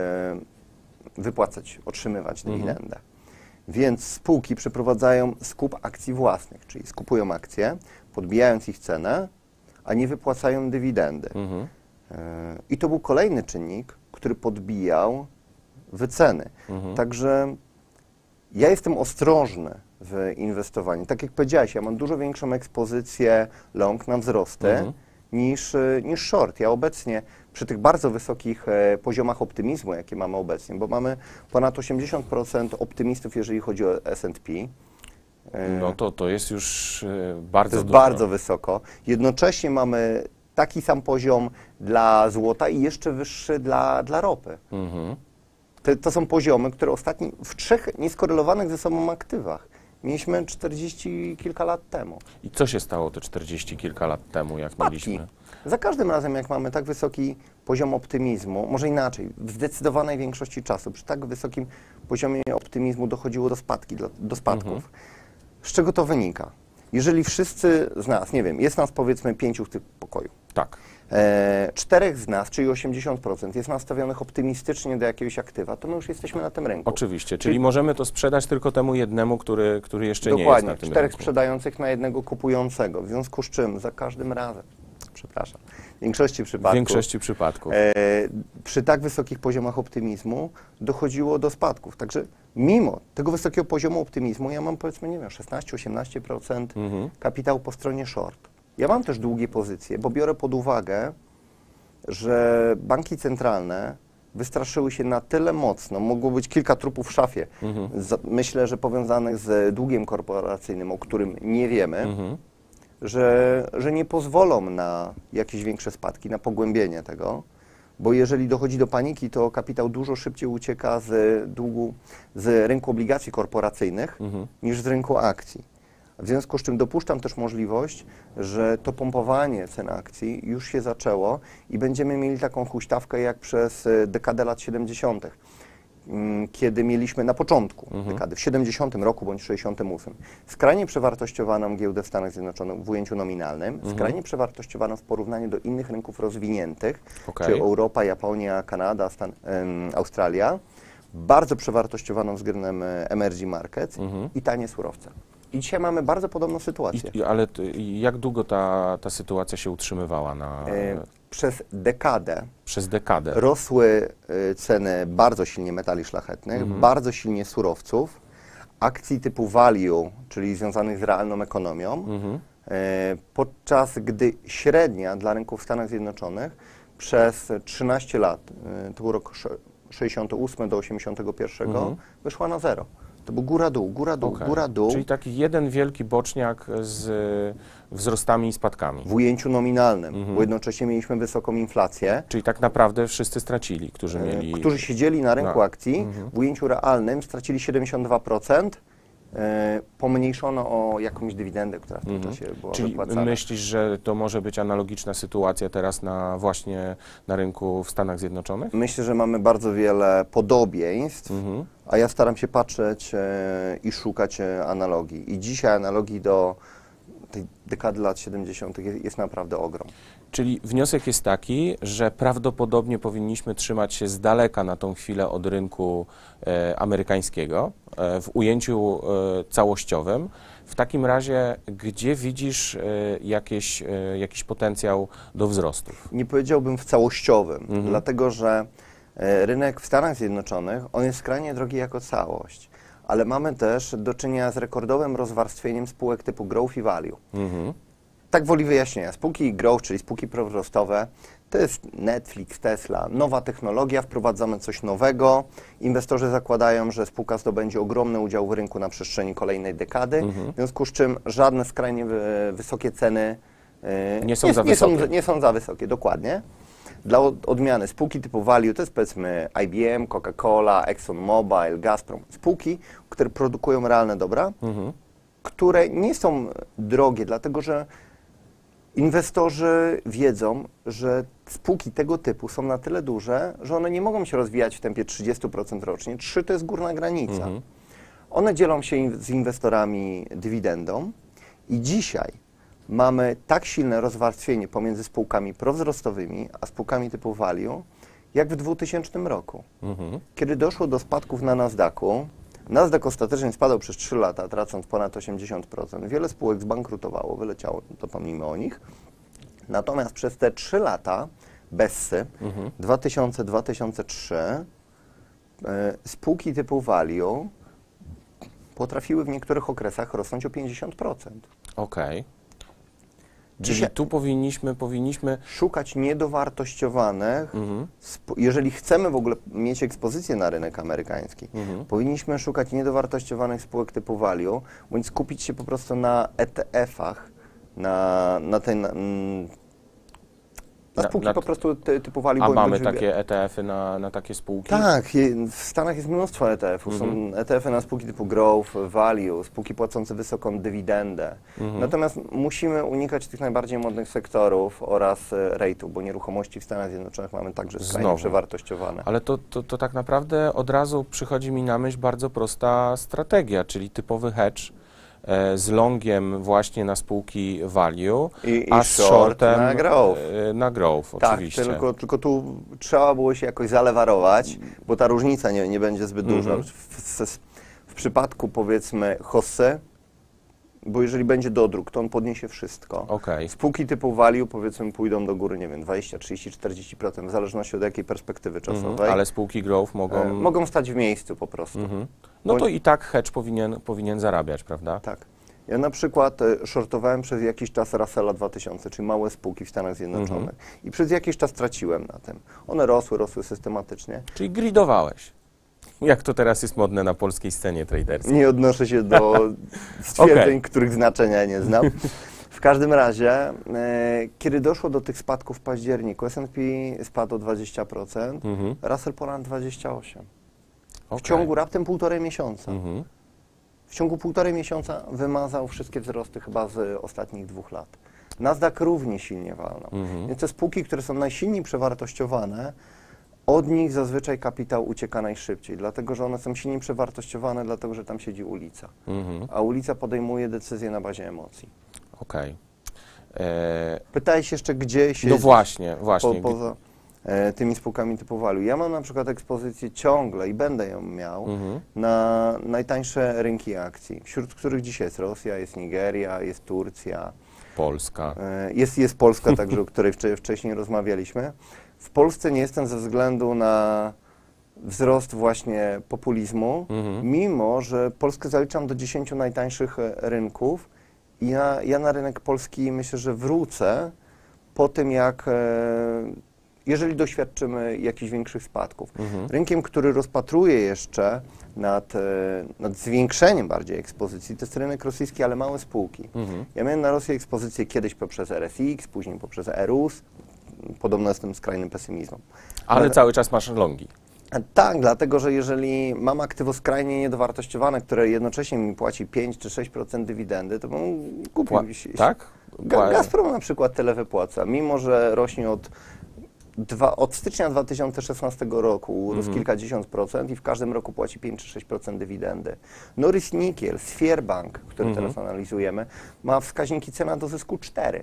wypłacać, otrzymywać
Mhm.
dywidendę. Więc spółki przeprowadzają skup akcji własnych, czyli skupują akcje, podbijając ich cenę, a nie wypłacają dywidendy.
Mhm.
E, I to był kolejny czynnik, który podbijał wyceny.
Mhm.
Także ja jestem ostrożny w inwestowaniu. Tak jak powiedziałeś, ja mam dużo większą ekspozycję long na wzrosty
Mhm.
niż, e, niż short. Ja obecnie przy tych bardzo wysokich e, poziomach optymizmu, jakie mamy obecnie, bo mamy ponad osiemdziesiąt procent optymistów, jeżeli chodzi o S and P. E,
No to, to jest już e, bardzo
to jest
dużo.
bardzo wysoko. Jednocześnie mamy taki sam poziom dla złota i jeszcze wyższy dla, dla ropy.
Mhm.
Te, to są poziomy, które ostatni, w trzech nieskorelowanych ze sobą aktywach mieliśmy czterdzieści kilka lat temu.
I co się stało te czterdzieści kilka lat temu, jak
Spadki.
mieliśmy?
Za każdym razem, jak mamy tak wysoki poziom optymizmu, może inaczej, w zdecydowanej większości czasu, przy tak wysokim poziomie optymizmu dochodziło do, spadki, do, do spadków.
Mhm.
Z czego to wynika? Jeżeli wszyscy z nas, nie wiem, jest nas powiedzmy pięciu w tym pokoju,
Tak.
e, czterech z nas, czyli osiemdziesiąt procent jest nastawionych optymistycznie do jakiegoś aktywa, to my już jesteśmy na tym rynku.
Oczywiście, czyli,
Czyli-
możemy to sprzedać tylko temu jednemu, który, który jeszcze nie jest
Dokładnie,
na tym
czterech
rynku.
sprzedających na jednego kupującego, w związku z czym za każdym razem, przepraszam, w większości
W
przypadków,
większości przypadków.
e, przy tak wysokich poziomach optymizmu dochodziło do spadków. Także mimo tego wysokiego poziomu optymizmu, ja mam powiedzmy, nie wiem, szesnaście osiemnaście procent
Mhm.
kapitału po stronie short. Ja mam też długie pozycje, bo biorę pod uwagę, że banki centralne wystraszyły się na tyle mocno, mogło być kilka trupów w szafie,
Mhm.
z, myślę, że powiązanych z długiem korporacyjnym, o którym nie wiemy,
Mhm.
że, że nie pozwolą na jakieś większe spadki, na pogłębienie tego, bo jeżeli dochodzi do paniki, to kapitał dużo szybciej ucieka z długu, z rynku obligacji korporacyjnych
Mhm.
niż z rynku akcji. W związku z czym dopuszczam też możliwość, że to pompowanie cen akcji już się zaczęło i będziemy mieli taką huśtawkę jak przez dekadę lat siedemdziesiątych. Kiedy mieliśmy na początku mhm. dekady, w siedemdziesiątym roku bądź sześćdziesiątym ósmym, skrajnie przewartościowaną giełdę w Stanach Zjednoczonych w ujęciu nominalnym, mhm. skrajnie przewartościowaną w porównaniu do innych rynków rozwiniętych, okay. czyli Europa, Japonia, Kanada, Stan, um, Australia, bardzo przewartościowaną względem emerging markets mhm. i tanie surowce. I dzisiaj mamy bardzo podobną sytuację.
I, ale t, jak długo ta, ta sytuacja się utrzymywała? Na...
E, przez dekadę.
Przez dekadę.
Rosły y, ceny bardzo silnie metali szlachetnych, mhm. bardzo silnie surowców, akcji typu value, czyli związanych z realną ekonomią, mhm. e, podczas gdy średnia dla rynków w Stanach Zjednoczonych przez trzynaście lat, y, to był rok sześćdziesiąty ósmy do osiemdziesiątego pierwszego, mhm. wyszła na zero. To był góra-dół, góra-dół,
okay.
góra-dół.
Czyli taki jeden wielki boczniak z wzrostami i spadkami.
W ujęciu nominalnym,
mhm.
bo jednocześnie mieliśmy wysoką inflację.
Czyli tak naprawdę wszyscy stracili, którzy mieli...
Którzy siedzieli na rynku
na...
akcji, mhm. w ujęciu realnym stracili siedemdziesiąt dwa procent, e, pomniejszono o jakąś dywidendę, która w tym
mhm.
czasie była
Czyli
wypłacana.
myślisz, że to może być analogiczna sytuacja teraz na właśnie na rynku w Stanach Zjednoczonych?
Myślę, że mamy bardzo wiele podobieństw, mhm. a ja staram się patrzeć e, i szukać e, analogii. I dzisiaj analogii do tej dekady lat siedemdziesiątych jest, jest naprawdę ogrom.
Czyli wniosek jest taki, że prawdopodobnie powinniśmy trzymać się z daleka na tą chwilę od rynku e, amerykańskiego e, w ujęciu e, całościowym. W takim razie, gdzie widzisz e, jakieś, e, jakiś potencjał do wzrostów?
Nie powiedziałbym w całościowym, mhm. dlatego że e, rynek w Stanach Zjednoczonych, on jest skrajnie drogi jako całość, ale mamy też do czynienia z rekordowym rozwarstwieniem spółek typu growth i value. Mhm. Tak woli wyjaśnienia. Spółki growth, czyli spółki prowzrostowe, to jest Netflix, Tesla, nowa technologia, wprowadzamy coś nowego. Inwestorzy zakładają, że spółka zdobędzie ogromny udział w rynku na przestrzeni kolejnej dekady, mhm. w związku z czym żadne skrajnie wysokie ceny
yy, nie, są,
nie,
za
nie,
wysokie.
są, nie są za wysokie, dokładnie. Dla odmiany spółki typu value to jest powiedzmy I B M, Coca-Cola, ExxonMobil, Gazprom. Spółki, które produkują realne dobra, mhm. które nie są drogie, dlatego że inwestorzy wiedzą, że spółki tego typu są na tyle duże, że one nie mogą się rozwijać w tempie trzydzieści procent rocznie. trzy to jest górna granica. Mhm. One dzielą się z inwestorami dywidendą i dzisiaj mamy tak silne rozwarstwienie pomiędzy spółkami prowzrostowymi a spółkami typu value, jak w dwutysięcznym roku. Mhm. Kiedy doszło do spadków na Nasdaqu, Nasdaq ostatecznie spadał przez trzy lata, tracąc ponad osiemdziesiąt procent. Wiele spółek zbankrutowało, wyleciało, zapomnijmy o nich. Natomiast przez te trzy lata Bessy, mhm. dwa tysiące do dwa tysiące trzeciego, y, spółki typu value potrafiły w niektórych okresach rosnąć o pięćdziesiąt procent.
Okej. Okay. Czyli tu powinniśmy, powinniśmy
szukać niedowartościowanych, mhm. jeżeli chcemy w ogóle mieć ekspozycję na rynek amerykański, mhm. powinniśmy szukać niedowartościowanych spółek typu value, bądź skupić się po prostu na E T F-ach, na, na ten... Na, na spółki na, na, po prostu ty, typu value.
A mamy takie E T F-y na, na takie spółki?
Tak, je, w Stanach jest mnóstwo E T F-ów. Mhm. Są E T F-y na spółki typu growth, value, spółki płacące wysoką dywidendę. Mhm. Natomiast musimy unikać tych najbardziej modnych sektorów oraz e, rate'u, bo nieruchomości w Stanach Zjednoczonych mamy także skrajnie przewartościowane.
Ale to, to, to tak naprawdę od razu przychodzi mi na myśl bardzo prosta strategia, czyli typowy hedge z longiem właśnie na spółki value,
I,
a
i
z
short
shortem
na growth.
Na growth,
tak,
oczywiście.
Tylko, tylko tu trzeba było się jakoś zalewarować, bo ta różnica nie, nie będzie zbyt duża. Mm-hmm. W, w, w przypadku powiedzmy Hosse, bo jeżeli będzie dodruk, to on podniesie wszystko.
Okay.
Spółki typu value powiedzmy pójdą do góry, nie wiem, dwadzieścia, trzydzieści, czterdzieści procent, w zależności od jakiej perspektywy czasowej.
Mm-hmm. Ale spółki growth mogą...
E, mogą stać w miejscu po prostu.
Mm-hmm. No bo... to i tak hedge powinien, powinien zarabiać, prawda?
Tak. Ja na przykład e, shortowałem przez jakiś czas Russella dwa tysiące, czyli małe spółki w Stanach Zjednoczonych. Mm-hmm. I przez jakiś czas traciłem na tym. One rosły, rosły systematycznie.
Czyli gridowałeś. Jak to teraz jest modne na polskiej scenie traderskiej.
Nie odnoszę się do stwierdzeń, okay. których znaczenia nie znam. W każdym razie, e, kiedy doszło do tych spadków w październiku, S and P spadł o dwadzieścia procent, mm-hmm. Russell ponad dwadzieścia osiem procent. Okay. W ciągu raptem półtorej miesiąca. Mm-hmm. w ciągu półtorej miesiąca wymazał wszystkie wzrosty chyba z ostatnich dwóch lat. Nasdaq równie silnie walnął.
Mhm.
Więc te spółki, które są najsilniej przewartościowane, od nich zazwyczaj kapitał ucieka najszybciej, dlatego że one są silniej przewartościowane, dlatego że tam siedzi ulica.
Mhm.
A ulica podejmuje decyzje na bazie emocji.
Okej. E,
Pytałeś jeszcze, gdzie się
No właśnie, właśnie.
po, poza e, tymi spółkami typu value. Ja mam na przykład ekspozycję ciągle i będę ją miał
Mhm.
na najtańsze rynki akcji, wśród których dzisiaj jest Rosja, jest Nigeria, jest Turcja,
Polska.
e, jest, jest Polska także, o której wcze- wcześniej rozmawialiśmy. W Polsce nie jestem ze względu na wzrost właśnie populizmu,
Mhm.
mimo że Polskę zaliczam do dziesięciu najtańszych e, rynków i ja, ja na rynek polski myślę, że wrócę po tym, jak, e, jeżeli doświadczymy jakichś większych spadków.
Mhm.
Rynkiem, który rozpatruje jeszcze nad, e, nad zwiększeniem bardziej ekspozycji, to jest rynek rosyjski, ale małe spółki.
Mhm.
Ja miałem na Rosję ekspozycję kiedyś poprzez R S X, później poprzez E R U S. Podobno jestem skrajnym pesymizmem.
Ale
Ale-
cały czas masz longi.
Tak, dlatego że jeżeli mam aktywo skrajnie niedowartościowane, które jednocześnie mi płaci pięć czy sześć procent dywidendy, to bym kupił.
Pła-
się-
tak?
Ga-
Pła-
Gazprom na przykład tyle wypłaca, mimo że rośnie od, dwa, od stycznia dwa tysiące szesnastego roku rósł kilkadziesiąt procent i w każdym roku płaci pięć czy sześć procent dywidendy. Norris Nickel, Sfierbank, który
Mhm.
teraz analizujemy, ma wskaźniki cena do zysku cztery.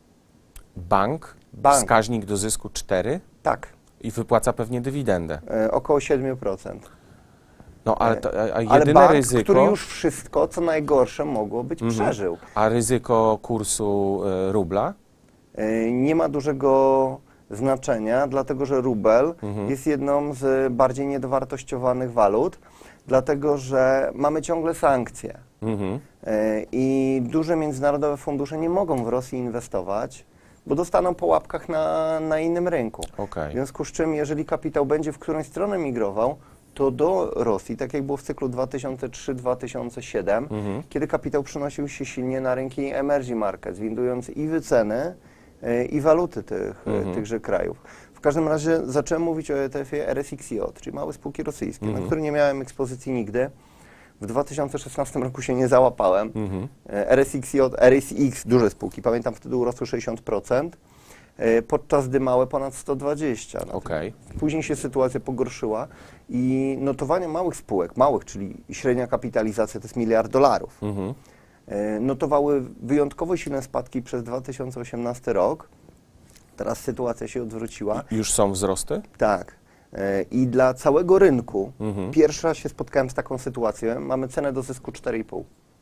Bank,
Bank.
wskaźnik do zysku cztery
Tak,
i wypłaca pewnie dywidendę.
e, około siedem procent.
No ale, to, a a
Ale
jedyne
bank,
ryzyko,
który już wszystko, co najgorsze mogło być,
Mhm.
przeżył.
a ryzyko kursu e, rubla?
E, Nie ma dużego znaczenia, dlatego że rubel
Mhm.
jest jedną z bardziej niedowartościowanych walut, dlatego że mamy ciągle sankcje
Mhm.
E, i duże międzynarodowe fundusze nie mogą w Rosji inwestować, bo dostaną po łapkach na, na innym rynku. W
Okej.
związku z czym, jeżeli kapitał będzie w którąś stronę migrował, to do Rosji, tak jak było w cyklu dwa tysiące trzy do dwa tysiące siedem,
Mhm.
kiedy kapitał przenosił się silnie na rynki emerging markets, windując i wyceny, e, i waluty tych, e,
Mhm.
tychże krajów. W każdym razie zacząłem mówić o E T F-ie R S X J, czyli małe spółki rosyjskie,
Mhm.
na które nie miałem ekspozycji nigdy. W dwa tysiące szesnastym roku się nie załapałem.
Mhm.
E, R S X J, R S X, duże spółki, pamiętam wtedy urosły sześćdziesiąt procent, e, podczas gdy małe ponad sto dwadzieścia procent.
Okej.
Później się sytuacja pogorszyła i notowania małych spółek, małych, czyli średnia kapitalizacja to jest miliard dolarów,
Mhm.
e, notowały wyjątkowo silne spadki przez dwa tysiące osiemnasty rok. Teraz sytuacja się odwróciła.
Już są wzrosty?
Tak. E, I dla całego rynku
Mhm.
pierwszy raz się spotkałem z taką sytuacją. Mamy cenę do zysku cztery i pół.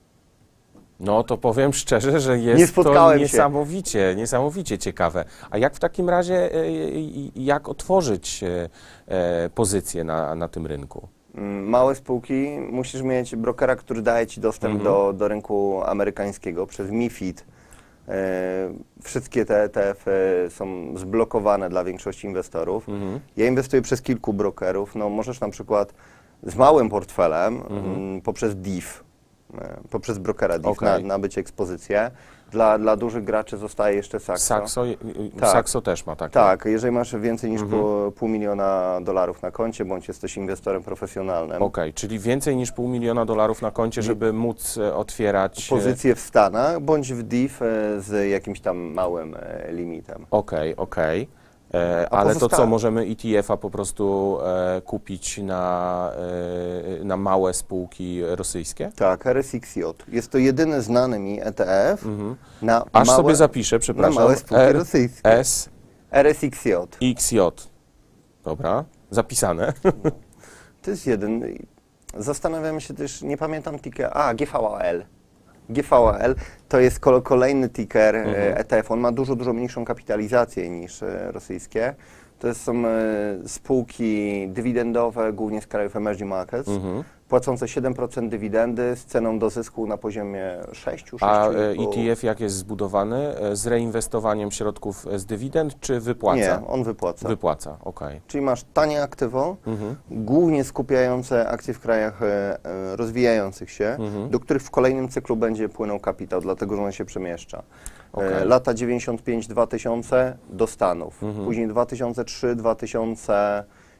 No to powiem szczerze, że
Nie
jest to
spotkałem się.
niesamowicie, niesamowicie ciekawe. A jak w takim razie, e, i- i- jak otworzyć e, e, pozycję na, na tym rynku?
Mm, Małe spółki, musisz mieć brokera, który daje Ci dostęp
Mhm.
do, do rynku amerykańskiego przez MiFID. E, wszystkie te E T F y są zblokowane dla większości inwestorów.
Mhm.
Ja inwestuję przez kilku brokerów. No, możesz na przykład z małym portfelem
Mhm.
mm, poprzez D I F, e, poprzez brokera D I F
Okej.
na, nabyć ekspozycję. Dla, dla dużych graczy zostaje jeszcze Saxo.
Saxo, y-
Tak.
Saxo też ma takie.
Tak, jeżeli masz więcej niż
Mhm.
pół, pół miliona dolarów na koncie, bądź jesteś inwestorem profesjonalnym,
Okej, czyli więcej niż pół miliona dolarów na koncie, żeby móc e, otwierać... e,
pozycję w Stanach, bądź w D I F e, z jakimś tam małym e, limitem.
Okej, okej. E,
A
Ale to co,
pozostałe-
możemy E T F-a po prostu e, kupić na, e, na małe spółki rosyjskie?
Tak, R S X J. Jest to jedyny znany mi E T F
Mhm.
na,
Aż
małe,
sobie zapiszę,
na
przepraszam.
małe spółki
R
rosyjskie.
S
R S X J.
X J. Dobra, zapisane.
To jest jeden. Zastanawiam się też, nie pamiętam ticker, a G V A L. G V A L to jest kol- kolejny ticker
Mhm.
mhm. E T F. On ma dużo, dużo mniejszą kapitalizację niż e, rosyjskie. To są e, spółki dywidendowe, głównie z krajów emerging markets,
Mhm.
płacące siedem procent dywidendy z ceną do zysku na poziomie sześć, sześć
A
i
e,
pół.
E T F jak jest zbudowany? E, Z reinwestowaniem środków z dywidend, czy wypłaca?
Nie, on wypłaca.
Wypłaca, okej.
Czyli masz tanie aktywo,
Mhm.
głównie skupiające akcje w krajach e, e, rozwijających się,
Mhm.
do których w kolejnym cyklu będzie płynął kapitał, dlatego że on się przemieszcza.
Okej.
E, lata dziewięćdziesiąt pięć dwa tysiące do Stanów,
Mhm.
później dwa tysiące trzy do dwa tysiące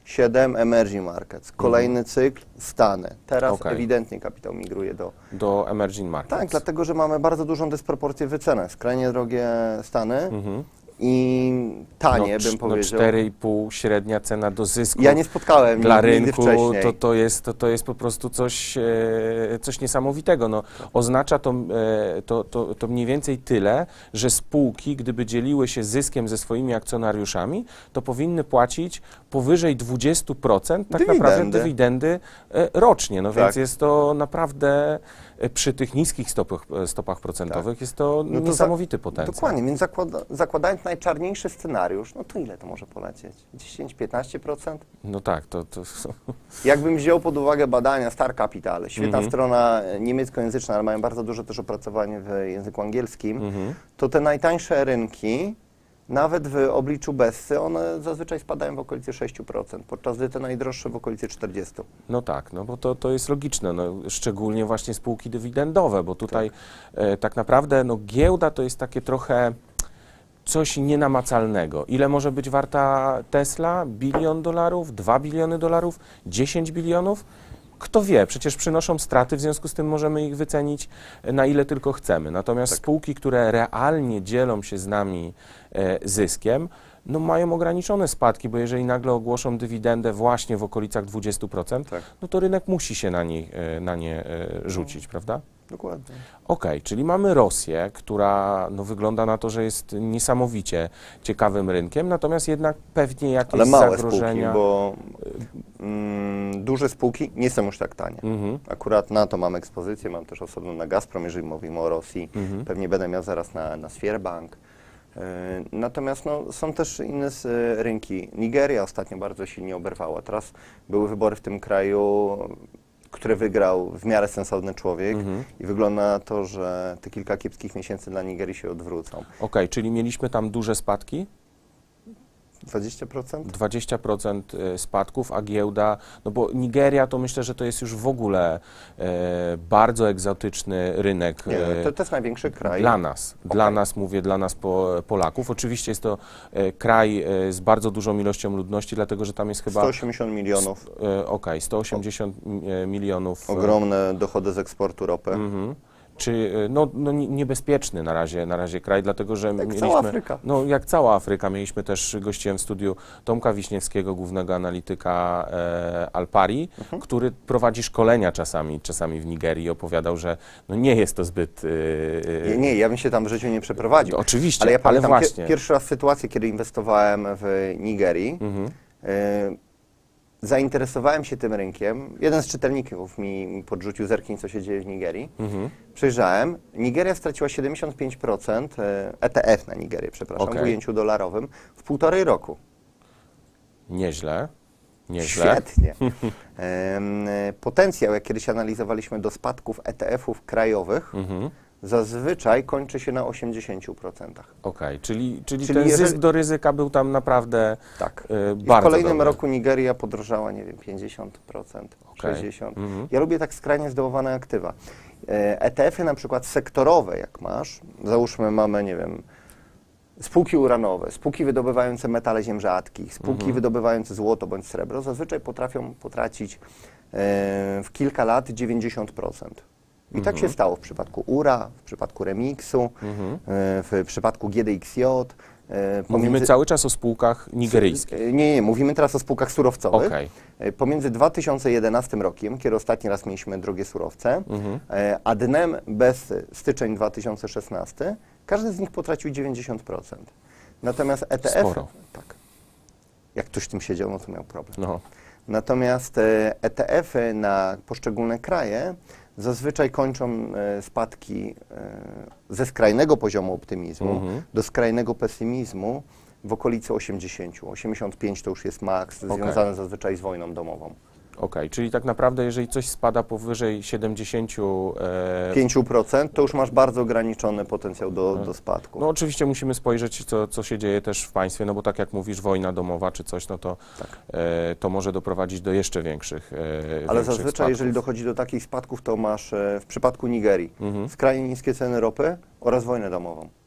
siedem emerging markets. Kolejny
Mhm.
cykl Stany. Teraz
Okej.
ewidentnie kapitał migruje do...
Do emerging markets.
Tak, dlatego, że mamy bardzo dużą dysproporcję w wycenach. Skrajnie drogie Stany
Mhm.
i tanie,
no,
bym
no
powiedział.
cztery i pół średnia cena do zysku.
Ja nie spotkałem
Dla
nigdy
rynku
wcześniej.
to, to, jest, to, to jest po prostu coś, e, coś niesamowitego. No, oznacza to, e, to, to, to mniej więcej tyle, że spółki, gdyby dzieliły się zyskiem ze swoimi akcjonariuszami, to powinny płacić powyżej dwadzieścia procent tak
Dywidendy.
naprawdę dywidendy e, rocznie. No
Tak.
więc jest to naprawdę e, przy tych niskich stopach, stopach procentowych jest to
No to
niesamowity
za-
potencjał.
Dokładnie, więc zakłada, zakładając najczarniejszy scenariusz, no to ile to może polecieć? dziesięć do piętnastu procent?
No tak, to, to
Jakbym wziął pod uwagę badania Star Capital, świetna
Mhm.
strona e, niemieckojęzyczna, ale mają bardzo duże też opracowanie w języku angielskim,
mhm.
to te najtańsze rynki, nawet w obliczu Bessy, one zazwyczaj spadają w okolicy sześć procent, podczas gdy te najdroższe w okolicy czterdzieści procent.
No tak, no bo to, to jest logiczne, no, szczególnie właśnie spółki dywidendowe, bo tutaj e, tak naprawdę no, giełda to jest takie trochę coś nienamacalnego. Ile może być warta Tesla? Bilion dolarów? Dwa biliony dolarów? Dziesięć bilionów? Kto wie, przecież przynoszą straty, w związku z tym możemy ich wycenić e, na ile tylko chcemy. Natomiast
Tak.
spółki, które realnie dzielą się z nami e, zyskiem, no mają ograniczone spadki, bo jeżeli nagle ogłoszą dywidendę właśnie w okolicach dwadzieścia procent,
Tak,
no to rynek musi się na nie, e, na nie e, rzucić, prawda?
dokładnie.
Okej, czyli mamy Rosję, która no, wygląda na to, że jest niesamowicie ciekawym rynkiem, natomiast jednak pewnie jakieś
Ale małe
zagrożenia.
spółki, bo mm, duże spółki nie są już tak tanie.
Mhm,
Akurat na to mam ekspozycję, mam też osobno na Gazprom, jeżeli mówimy o Rosji.
mhm.
Pewnie będę miał zaraz na, na Sberbank. Yy, Natomiast no, są też inne s- rynki. Nigeria ostatnio bardzo silnie oberwała. Teraz były wybory w tym kraju, które wygrał w miarę sensowny człowiek
Mhm.
i wygląda na to, że te kilka kiepskich miesięcy dla Nigerii się odwrócą.
Okej, czyli mieliśmy tam duże spadki,
dwadzieścia procent?
dwadzieścia procent spadków, a giełda, no bo Nigeria to myślę, że to jest już w ogóle e, bardzo egzotyczny rynek.
Nie,
e,
to, to jest największy kraj.
Dla nas, dla
Okej.
nas mówię, dla nas po, Polaków. Oczywiście jest to e, kraj e, z bardzo dużą ilością ludności, dlatego że tam jest chyba
sto osiemdziesiąt milionów.
e, okej, sto osiemdziesiąt e, milionów. e,
Ogromne dochody z eksportu ropy.
Mhm. Czy e, no, no nie- niebezpieczny na razie, na razie kraj, dlatego że
Jak
mieliśmy,
cała Afryka.
no jak cała Afryka, mieliśmy też gościem w studiu Tomka Wiśniewskiego, głównego analityka e, Alpari,
Mhm.
który prowadzi szkolenia czasami, czasami w Nigerii, opowiadał, że no nie jest to zbyt... e,
Nie, nie, ja bym się tam w życiu nie przeprowadził.
to oczywiście,
Ale ja
ale
pamiętam pi-
właśnie.
pierwszy raz sytuację, kiedy inwestowałem w Nigerii.
Mhm.
y, Zainteresowałem się tym rynkiem. Jeden z czytelników mi podrzucił, zerknij, co się dzieje w Nigerii.
Mhm.
Przejrzałem. Nigeria straciła siedemdziesiąt pięć procent, y, E T F na Nigerię, przepraszam,
Okej.
w ujęciu dolarowym w półtorej roku.
Nieźle, nieźle.
Świetnie. Em, y, Potencjał, jak kiedyś analizowaliśmy do spadków E T F-ów krajowych,
Mhm.
zazwyczaj kończy się na osiemdziesięciu procentach.
Okej, czyli, czyli,
Czyli
ten
jeżeli-
zysk do ryzyka był tam naprawdę
Tak.
e,
I w
bardzo
kolejnym
dobry.
roku Nigeria podrożała, nie wiem, pięćdziesiąt procent,
Okej.
sześćdziesiąt procent.
Mhm.
Ja lubię tak skrajnie zdołowane aktywa. E, E T F-y na przykład sektorowe, jak masz, załóżmy mamy, nie wiem, spółki uranowe, spółki wydobywające metale ziem rzadkich, spółki
Mhm.
wydobywające złoto bądź srebro, zazwyczaj potrafią potracić e, w kilka lat dziewięćdziesiąt procent. I tak się stało w przypadku U R A, w przypadku Remixu,
Mhm.
e, w przypadku G D X J. e,
Mówimy
pomiędzy-
cały czas o spółkach nigeryjskich.
E, Nie, nie, mówimy teraz o spółkach surowcowych.
Okej.
E, Pomiędzy dwa tysiące jedenastym rokiem, kiedy ostatni raz mieliśmy drogie surowce,
Mhm.
e, a dnem bez styczeń dwa tysiące szesnasty, każdy z nich potracił dziewięćdziesiąt procent. Natomiast E T F...
Sporo.
Tak. Jak ktoś w tym siedział, no to miał problem.
No.
Natomiast e, E T F-y na poszczególne kraje zazwyczaj kończą e, spadki e, ze skrajnego poziomu optymizmu
Mhm.
do skrajnego pesymizmu w okolicy osiemdziesiąt. osiemdziesiąt pięć to już jest maks,
Okej.
związany zazwyczaj z wojną domową.
Okej, czyli tak naprawdę jeżeli coś spada powyżej siedemdziesiąt, e,
pięć procent to już masz bardzo ograniczony potencjał do, do spadku.
no oczywiście musimy spojrzeć, co, co się dzieje też w państwie, no bo tak jak mówisz, wojna domowa czy coś, no to,
Tak.
e, to może doprowadzić do jeszcze większych e,
Ale
większych
zazwyczaj,
spadków.
jeżeli dochodzi do takich spadków, to masz e, w przypadku Nigerii
Mhm.
skrajnie niskie ceny ropy oraz wojnę domową.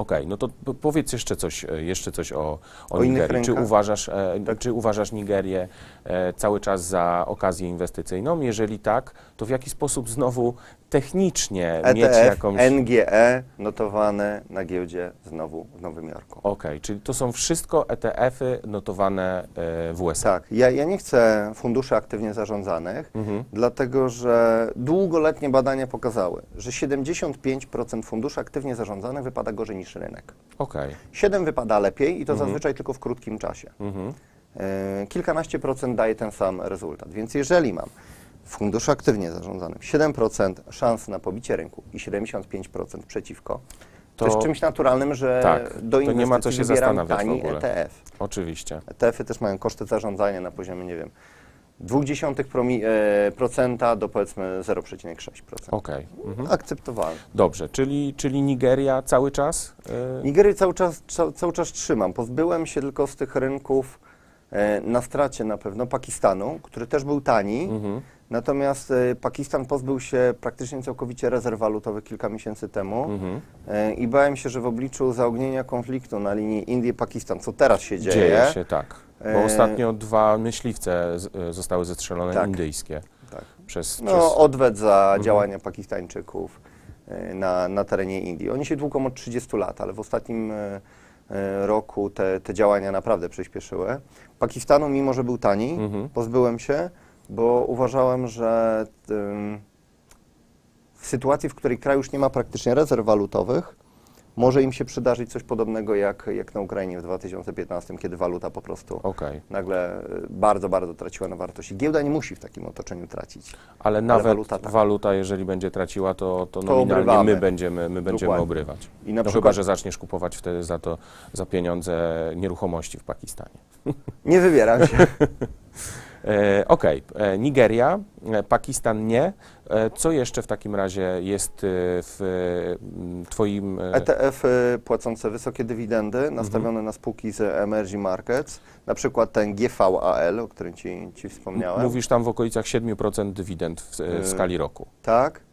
Okej, no to p- powiedz jeszcze coś, e, jeszcze coś o, o,
O innych
Nigerii. Czy
rynkach?
uważasz, e,
Tak.
czy uważasz Nigerię e, cały czas za okazję inwestycyjną? Jeżeli tak, to w jaki sposób znowu technicznie mieć
E T F,
jakąś...
N G E notowane na giełdzie znowu w Nowym Jorku.
Okej, czyli to są wszystko E T F-y notowane e, w U S A.
Tak, ja, ja nie chcę funduszy aktywnie zarządzanych,
Mhm.
dlatego że długoletnie badania pokazały, że siedemdziesiąt pięć procent funduszy aktywnie zarządzanych wypada gorzej niż rynek.
Okej.
siedem procent wypada lepiej i to
Mhm.
zazwyczaj tylko w krótkim czasie.
Mhm.
E, Kilkanaście procent daje ten sam rezultat. Więc jeżeli mam w funduszu aktywnie zarządzanym siedem procent szans na pobicie rynku i siedemdziesiąt pięć procent przeciwko, to,
To-
jest czymś naturalnym, że
Tak,
do
to nie ma co
inwestycji
się
wybieram
zastanawiać w
tani
ogóle.
E T F.
Oczywiście.
E T F-y też mają koszty zarządzania na poziomie, nie wiem, zero przecinek dwa promi- e, procenta do powiedzmy zero przecinek sześć procent.
Okej. Mhm.
Akceptowalne.
Dobrze, czyli, czyli Nigeria cały czas? e,
Nigerię cały czas, ca, cały czas trzymam. Pozbyłem się tylko z tych rynków e, na stracie na pewno Pakistanu, który też był tani.
Mhm.
Natomiast e, Pakistan pozbył się praktycznie całkowicie rezerw walutowych kilka miesięcy temu
Mhm.
e, i bałem się, że w obliczu zaognienia konfliktu na linii Indii-Pakistan, co teraz się dzieje,
Dzieje się, tak. Bo
E,
ostatnio dwa myśliwce z, e, zostały zestrzelone
Tak.
indyjskie
tak,
przez...
no,
przez...
odwet za
Mhm.
działania Pakistańczyków e, na, na terenie Indii. Oni się tłuką od trzydziestu lat, ale w ostatnim e, e, roku te, te działania naprawdę przyspieszyły. Pakistanu, mimo że był tani,
Mhm.
pozbyłem się, bo uważałem, że ym, w sytuacji, w której kraj już nie ma praktycznie rezerw walutowych, może im się przydarzyć coś podobnego jak, jak na Ukrainie w dwa tysiące piętnastym, kiedy waluta po prostu
Okej.
nagle y, bardzo, bardzo traciła na wartości. Giełda nie musi w takim otoczeniu tracić.
Ale nawet
waluta
waluta,
tak.
jeżeli będzie traciła, to, to
To
nominalnie
obrywamy.
my będziemy, my będziemy
Dokładnie.
obrywać.
I na
No
przykład
chyba, że zaczniesz kupować wtedy za to, za pieniądze nieruchomości w Pakistanie.
nie wybieram się.
E, Okej, e, Nigeria, e, Pakistan nie. E, co jeszcze w takim razie jest e, w e, Twoim... e,
E T F-y płacące wysokie dywidendy, nastawione na spółki z emerging markets, na przykład ten G V A L, o którym Ci, ci wspomniałem.
Mówisz tam w okolicach siedem procent dywidend w, e, w
Y,
skali roku.
Tak.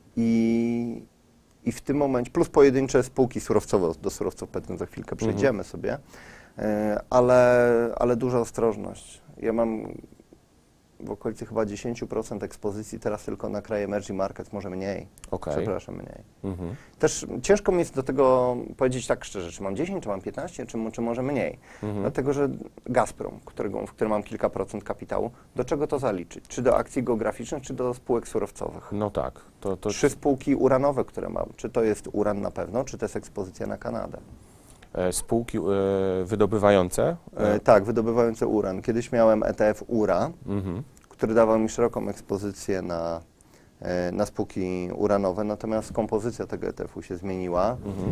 I, I w tym momencie, plus pojedyncze spółki surowcowe, do surowców pewnie za chwilkę przejdziemy sobie, e, ale, ale duża ostrożność. Ja mam w okolicy chyba dziesięć procent ekspozycji teraz tylko na kraje emerging markets, może mniej,
Okej.
przepraszam, mniej.
Mhm.
Też ciężko mi jest do tego powiedzieć tak szczerze, czy mam dziesięć, czy mam piętnaście, czy, czy może mniej.
Mhm.
Dlatego, że Gazprom, którego, w którym mam kilka procent kapitału, do czego to zaliczyć? Czy do akcji geograficznych, czy do spółek surowcowych?
No tak. To, to,
Trzy spółki uranowe, które mam. Czy to jest uran na pewno, czy to jest ekspozycja na Kanadę?
e, spółki e, wydobywające.
E, tak, wydobywające uran. Kiedyś miałem E T F Ura,
Mhm.
który dawał mi szeroką ekspozycję na, e, na spółki uranowe, natomiast kompozycja tego E T F-u się zmieniła.
Mhm.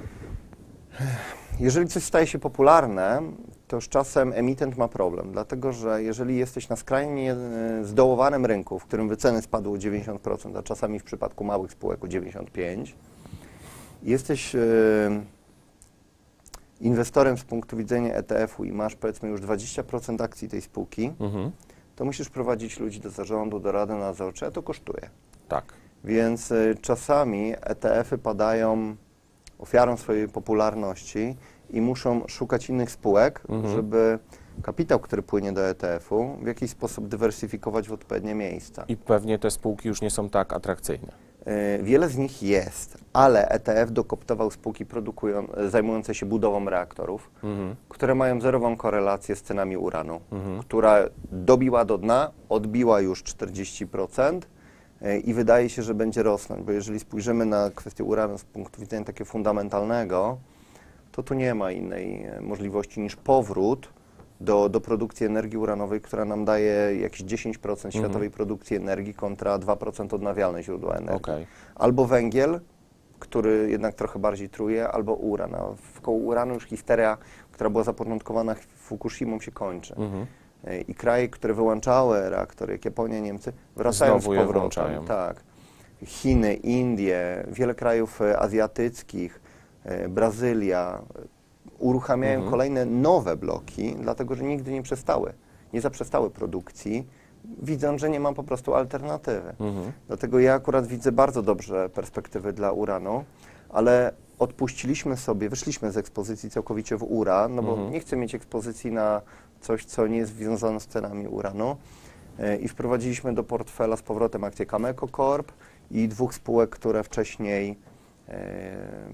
Jeżeli coś staje się popularne, to z czasem emitent ma problem, dlatego że jeżeli jesteś na skrajnie e, zdołowanym rynku, w którym wyceny spadły o dziewięćdziesiąt procent, a czasami w przypadku małych spółek o dziewięćdziesiąt pięć procent, jesteś e, inwestorem z punktu widzenia E T F-u i masz powiedzmy już dwadzieścia procent akcji tej spółki,
Mhm.
to musisz prowadzić ludzi do zarządu, do rady nadzorczej, a to kosztuje.
Tak.
Więc y, czasami E T F-y padają ofiarą swojej popularności i muszą szukać innych spółek,
Mhm.
żeby kapitał, który płynie do E T F-u, w jakiś sposób dywersyfikować w odpowiednie miejsca.
I pewnie te spółki już nie są tak atrakcyjne.
Y, Wiele z nich jest, ale E T F dokoptował spółki produkują, zajmujące się budową reaktorów,
Mhm.
które mają zerową korelację z cenami uranu,
Mhm.
która dobiła do dna, odbiła już czterdzieści procent y, i wydaje się, że będzie rosnąć, bo jeżeli spojrzymy na kwestię uranu z punktu widzenia takiego fundamentalnego, to tu nie ma innej e, możliwości niż powrót do, do produkcji energii uranowej, która nam daje jakieś dziesięć procent
Mhm.
światowej produkcji energii kontra dwa procent odnawialne źródła energii.
Okej.
Albo węgiel, który jednak trochę bardziej truje, albo uran. A wkoło uranu już histeria, która była zapoczątkowana Fukushimą, się kończy.
Mhm.
E, I kraje, które wyłączały reaktory, jak Japonia, Niemcy, wracają
Znowu
z
je
powrotem.
włączają.
Tak. Chiny, Indie, wiele krajów e, azjatyckich, e, Brazylia e, uruchamiają
Mhm.
kolejne nowe bloki, dlatego że nigdy nie przestały, nie zaprzestały produkcji, widząc, że nie ma po prostu alternatywy.
Mhm.
Dlatego ja akurat widzę bardzo dobrze perspektywy dla uranu, ale odpuściliśmy sobie, wyszliśmy z ekspozycji całkowicie w U R A, no bo
Mhm.
nie chcę mieć ekspozycji na coś, co nie jest związane z cenami uranu. E, I wprowadziliśmy do portfela z powrotem akcje Cameco Corp i dwóch spółek, które wcześniej e,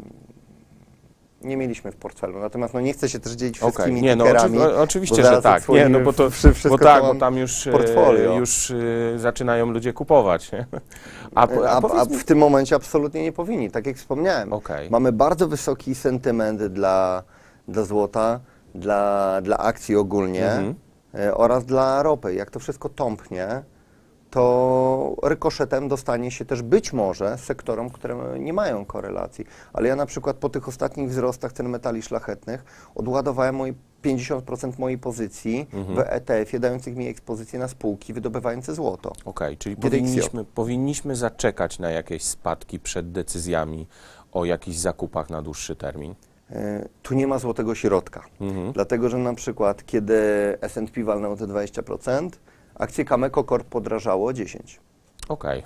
nie mieliśmy w portfelu. Natomiast no, nie chcę się też dzielić wszystkimi
Okej, nie, no
tickerami,
oczy, o, oczywiście,
bo
że
zaraz
tak. Nie, no bo to,
wszy- wszystko,
bo
co
tak,
mam
bo tam już,
w portfolio.
e, już e, zaczynają ludzie kupować, nie? A, po-
A,
a
a
powiedz mi...
w tym momencie absolutnie nie powinni, tak jak wspomniałem.
Okej.
Mamy bardzo wysoki sentyment dla, dla złota, dla, dla akcji ogólnie
Mhm.
e, oraz dla ropy. Jak to wszystko tąpnie, to rykoszetem dostanie się też być może sektorom, które nie mają korelacji. Ale ja na przykład po tych ostatnich wzrostach cen metali szlachetnych odładowałem moje pięćdziesiąt procent mojej pozycji
Mhm.
w E T F-ie, dających mi ekspozycję na spółki wydobywające złoto.
Okej, czyli
G D X J.
powinniśmy, powinniśmy zaczekać na jakieś spadki przed decyzjami o jakichś zakupach na dłuższy termin.
E, Tu nie ma złotego środka,
Mhm.
dlatego że na przykład kiedy S and P walnęło te dwadzieścia procent, akcje Cameco Corp podrażało o dziesięć procent.
Okej,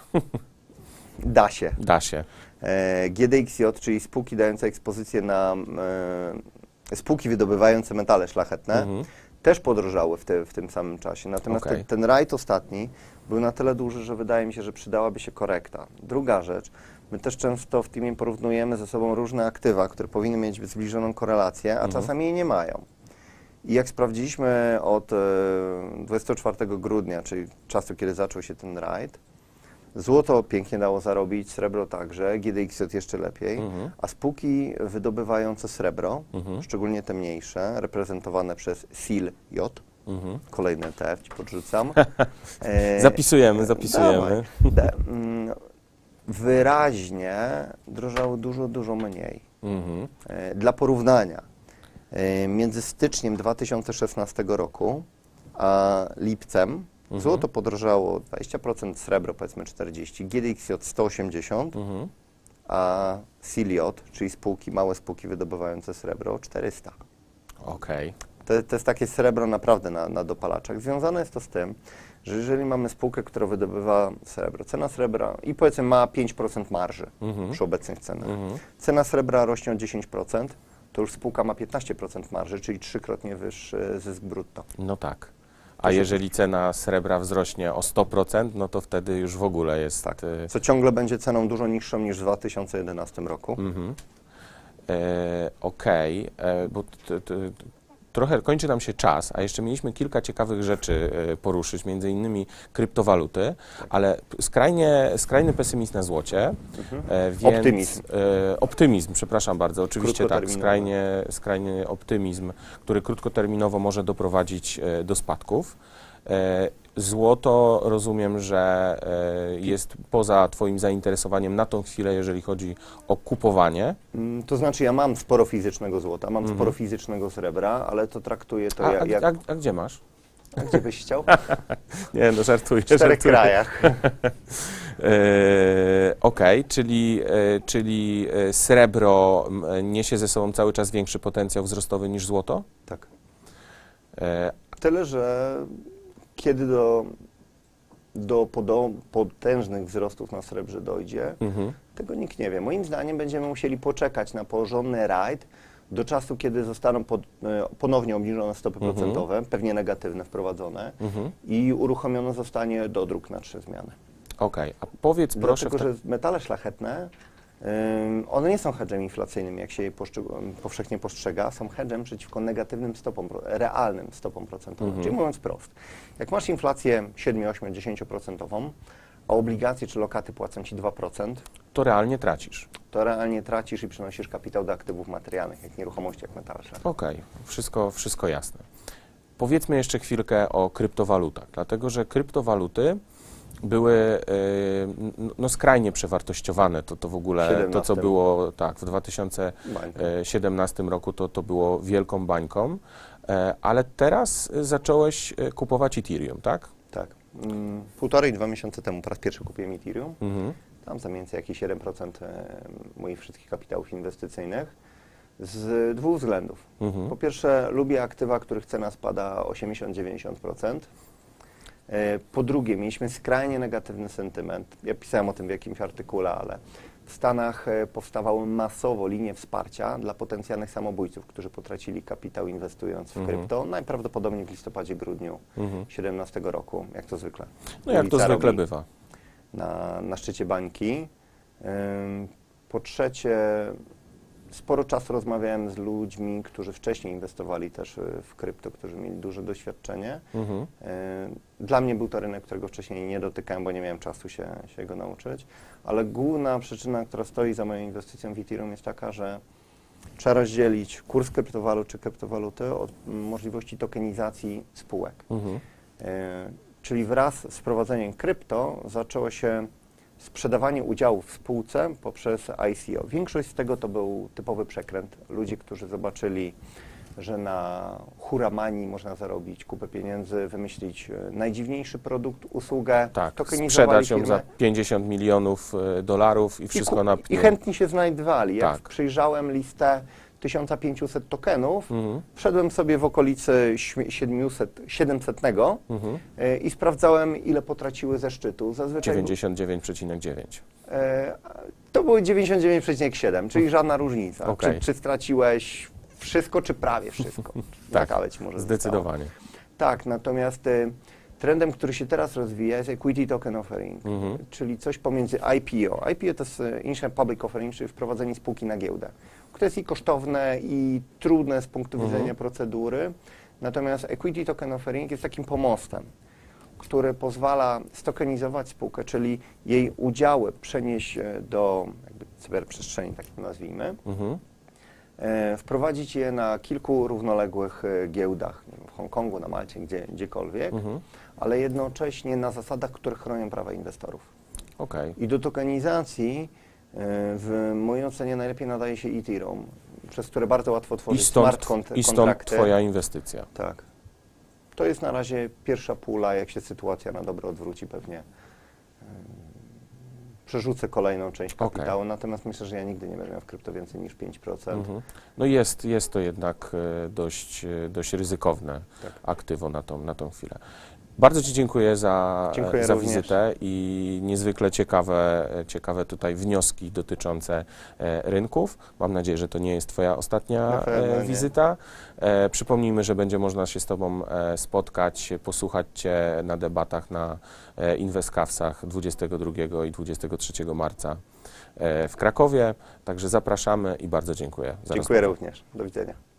Da się.
da się.
E, G D X J, czyli spółki dające ekspozycję na e, spółki wydobywające metale szlachetne,
Mhm.
też podrożały w, te, w tym samym czasie. Natomiast
Okej.
te, ten rajd ostatni był na tyle duży, że wydaje mi się, że przydałaby się korekta. Druga rzecz, my też często w teamie porównujemy ze sobą różne aktywa, które powinny mieć zbliżoną korelację, a
Mhm.
czasami jej nie mają. I jak sprawdziliśmy od e, dwudziestego czwartego grudnia, czyli czasu, kiedy zaczął się ten rajd, złoto pięknie dało zarobić, srebro także, G D X J jeszcze lepiej,
Mhm.
a spółki wydobywające srebro,
Mhm.
szczególnie te mniejsze, reprezentowane przez S I L J,
Mhm.
kolejny E T F ci podrzucam. E,
Zapisujemy, zapisujemy.
dawaj. De, mm, wyraźnie drożały dużo, dużo mniej.
Mhm.
E, Dla porównania, e, między styczniem dwa tysiące szesnastego roku a lipcem
Mhm.
złoto podrożało dwadzieścia procent, srebro powiedzmy czterdzieści procent, G D X J sto osiemdziesiąt,
Mhm.
a S I L J, czyli spółki, małe spółki wydobywające srebro, czterysta.
Okej.
To, to jest takie srebro naprawdę na, na dopalaczach. Związane jest to z tym, że jeżeli mamy spółkę, która wydobywa srebro, cena srebra i powiedzmy ma pięć procent marży
Mhm.
przy obecnych cenach,
Mhm.
cena srebra rośnie o dziesięć procent, to już spółka ma piętnaście procent marży, czyli trzykrotnie wyższy zysk brutto.
No tak. A
To się-
jeżeli cena srebra wzrośnie o sto procent, no to wtedy już w ogóle jest...
Tak.
y,
Co ciągle będzie ceną dużo niższą niż w dwa tysiące jedenastym roku.
Mhm. E, Okej, e, bo t, t, trochę kończy nam się czas, a jeszcze mieliśmy kilka ciekawych rzeczy e, poruszyć, między innymi kryptowaluty, ale p- skrajnie, skrajny pesymizm na złocie, e, więc...
Optymizm.
E, optymizm, przepraszam bardzo, oczywiście tak,
Krótkoterminowy.
skrajnie, skrajny optymizm, który krótkoterminowo może doprowadzić e, do spadków. E, Złoto rozumiem, że e, jest poza Twoim zainteresowaniem na tą chwilę, jeżeli chodzi o kupowanie.
Mm, To znaczy ja mam sporo fizycznego złota, mam
Mhm.
sporo fizycznego srebra, ale to traktuję to
A,
ja,
a,
jak...
a, a gdzie masz?
A gdzie byś chciał?
Nie, no żartuję.
W czterech
żartuję.
krajach.
E, Okej, czyli, e, czyli e, srebro m, niesie ze sobą cały czas większy potencjał wzrostowy niż złoto?
Tak.
E,
Tyle, że kiedy do, do podo- potężnych wzrostów na srebrze dojdzie,
mhm.
tego nikt nie wie. Moim zdaniem będziemy musieli poczekać na porządny rajd do czasu, kiedy zostaną pod, e, ponownie obniżone stopy
Mhm.
procentowe, pewnie negatywne wprowadzone
Mhm.
i uruchomiony zostanie dodruk na trzy zmiany.
Okej, a powiedz proszę...
Dlatego,
w
że metale szlachetne, ym, one nie są hedżem inflacyjnym, jak się je poszczeg- powszechnie postrzega, są hedżem przeciwko negatywnym stopom, pro- realnym stopom procentowym.
Mhm.
Czyli mówiąc wprost, jak masz inflację siedem, osiem, dziesięć procent, a obligacje czy lokaty płacą Ci dwa procent,
to realnie tracisz.
to realnie tracisz i przenosisz kapitał do aktywów materialnych, jak nieruchomości, jak metale szlachetne.
Okej, wszystko, wszystko jasne. Powiedzmy jeszcze chwilkę o kryptowalutach, dlatego że kryptowaluty były y, n- no, skrajnie przewartościowane. To, to w ogóle, to co
siedemnastym.
było tak, w dwa tysiące
Bańka.
siedemnastym roku, to, to było wielką bańką, e, ale teraz y, zacząłeś y, kupować Ethereum, tak?
Tak. Mm, Półtorej, dwa miesiące temu po raz pierwszy kupiłem Ethereum.
Mhm.
Tam za mniej więcej jakieś siedem procent e, moich wszystkich kapitałów inwestycyjnych z dwóch względów.
Mhm.
Po pierwsze, lubię aktywa, których cena spada osiemdziesiąt do dziewięćdziesięciu procent. E, Po drugie, mieliśmy skrajnie negatywny sentyment. Ja pisałem o tym w jakimś artykule, ale W Stanach e, powstawały masowo linie wsparcia dla potencjalnych samobójców, którzy potracili kapitał inwestując w
Mhm.
krypto, najprawdopodobniej w listopadzie, grudniu
Mhm.
siedemnastego roku, jak to zwykle.
No jak to
Ulica
zwykle
robi
bywa.
Na, na szczycie bańki. Ym, Po trzecie, sporo czasu rozmawiałem z ludźmi, którzy wcześniej inwestowali też y, w krypto, którzy mieli duże doświadczenie.
Mhm.
Y, Dla mnie był to rynek, którego wcześniej nie dotykałem, bo nie miałem czasu się, się go nauczyć. Ale główna przyczyna, która stoi za moją inwestycją w Ethereum jest taka, że trzeba rozdzielić kurs kryptowalut czy kryptowaluty od możliwości tokenizacji spółek.
Mhm.
Y, Czyli wraz z wprowadzeniem krypto zaczęło się sprzedawanie udziałów w spółce poprzez I C O. Większość z tego to był typowy przekręt. Ludzie, którzy zobaczyli, że na huramanii można zarobić kupę pieniędzy, wymyślić e, najdziwniejszy produkt, usługę,
Tak,
tokenizowali
sprzedać ją
firmę
za pięćdziesiąt milionów e, dolarów i wszystko
ku-
na
I chętni się znajdowali. Jak
Tak.
przyjrzałem listę tysiąc pięćset tokenów,
Mhm.
wszedłem sobie w okolicy śmie- siedemset, siedemsetnego
Mhm.
e, i sprawdzałem, ile potraciły ze szczytu. Zazwyczaj
dziewięćdziesiąt dziewięć przecinek dziewięć.
E, To było dziewięćdziesiąt dziewięć przecinek siedem, czyli żadna różnica.
Okej.
Czy, czy straciłeś wszystko, czy prawie wszystko?
Tak,
Ciekawe ci może
Zdecydowanie.
zostało. Tak, natomiast y, trendem, który się teraz rozwija, jest Equity Token Offering,
Mhm.
czyli coś pomiędzy I P O. I P O to jest y, Initial Public Offering, czyli wprowadzenie spółki na giełdę, które jest i kosztowne, i trudne z punktu
Mhm.
widzenia procedury. Natomiast Equity Token Offering jest takim pomostem, który pozwala stokenizować spółkę, czyli jej udziały przenieść e, do jakby cyberprzestrzeni, tak to nazwijmy,
Mhm.
e, wprowadzić je na kilku równoległych e, giełdach, nie wiem, w Hongkongu, na Malcie, gdzie, gdziekolwiek,
Mhm.
ale jednocześnie na zasadach, które chronią prawa inwestorów.
Okej.
I do tokenizacji e, w mojej ocenie najlepiej nadaje się Ethereum, przez które bardzo łatwo
I
tworzyć
stąd,
smart kont-
I stąd
kontrakty.
twoja inwestycja.
Tak. To jest na razie pierwsza pula, jak się sytuacja na dobre odwróci, pewnie ym, przerzucę kolejną część
Okej.
kapitału, natomiast myślę, że ja nigdy nie będę miał w krypto więcej niż pięć procent.
Mhm. No jest, jest to jednak e, dość, e, dość ryzykowne
Tak.
aktywo na tą, na tą chwilę. Bardzo Ci dziękuję za,
Dziękuję
za
również.
wizytę i niezwykle ciekawe, ciekawe tutaj wnioski dotyczące e, rynków. Mam nadzieję, że to nie jest Twoja ostatnia
Na pewno
e,
nie.
wizyta. E, przypomnijmy, że będzie można się z Tobą e, spotkać, posłuchać Cię na debatach na e, InvestCavsach dwudziestego drugiego i dwudziestego trzeciego marca e, w Krakowie. Także zapraszamy i bardzo dziękuję za
Dziękuję
rozmowę.
również. Do widzenia.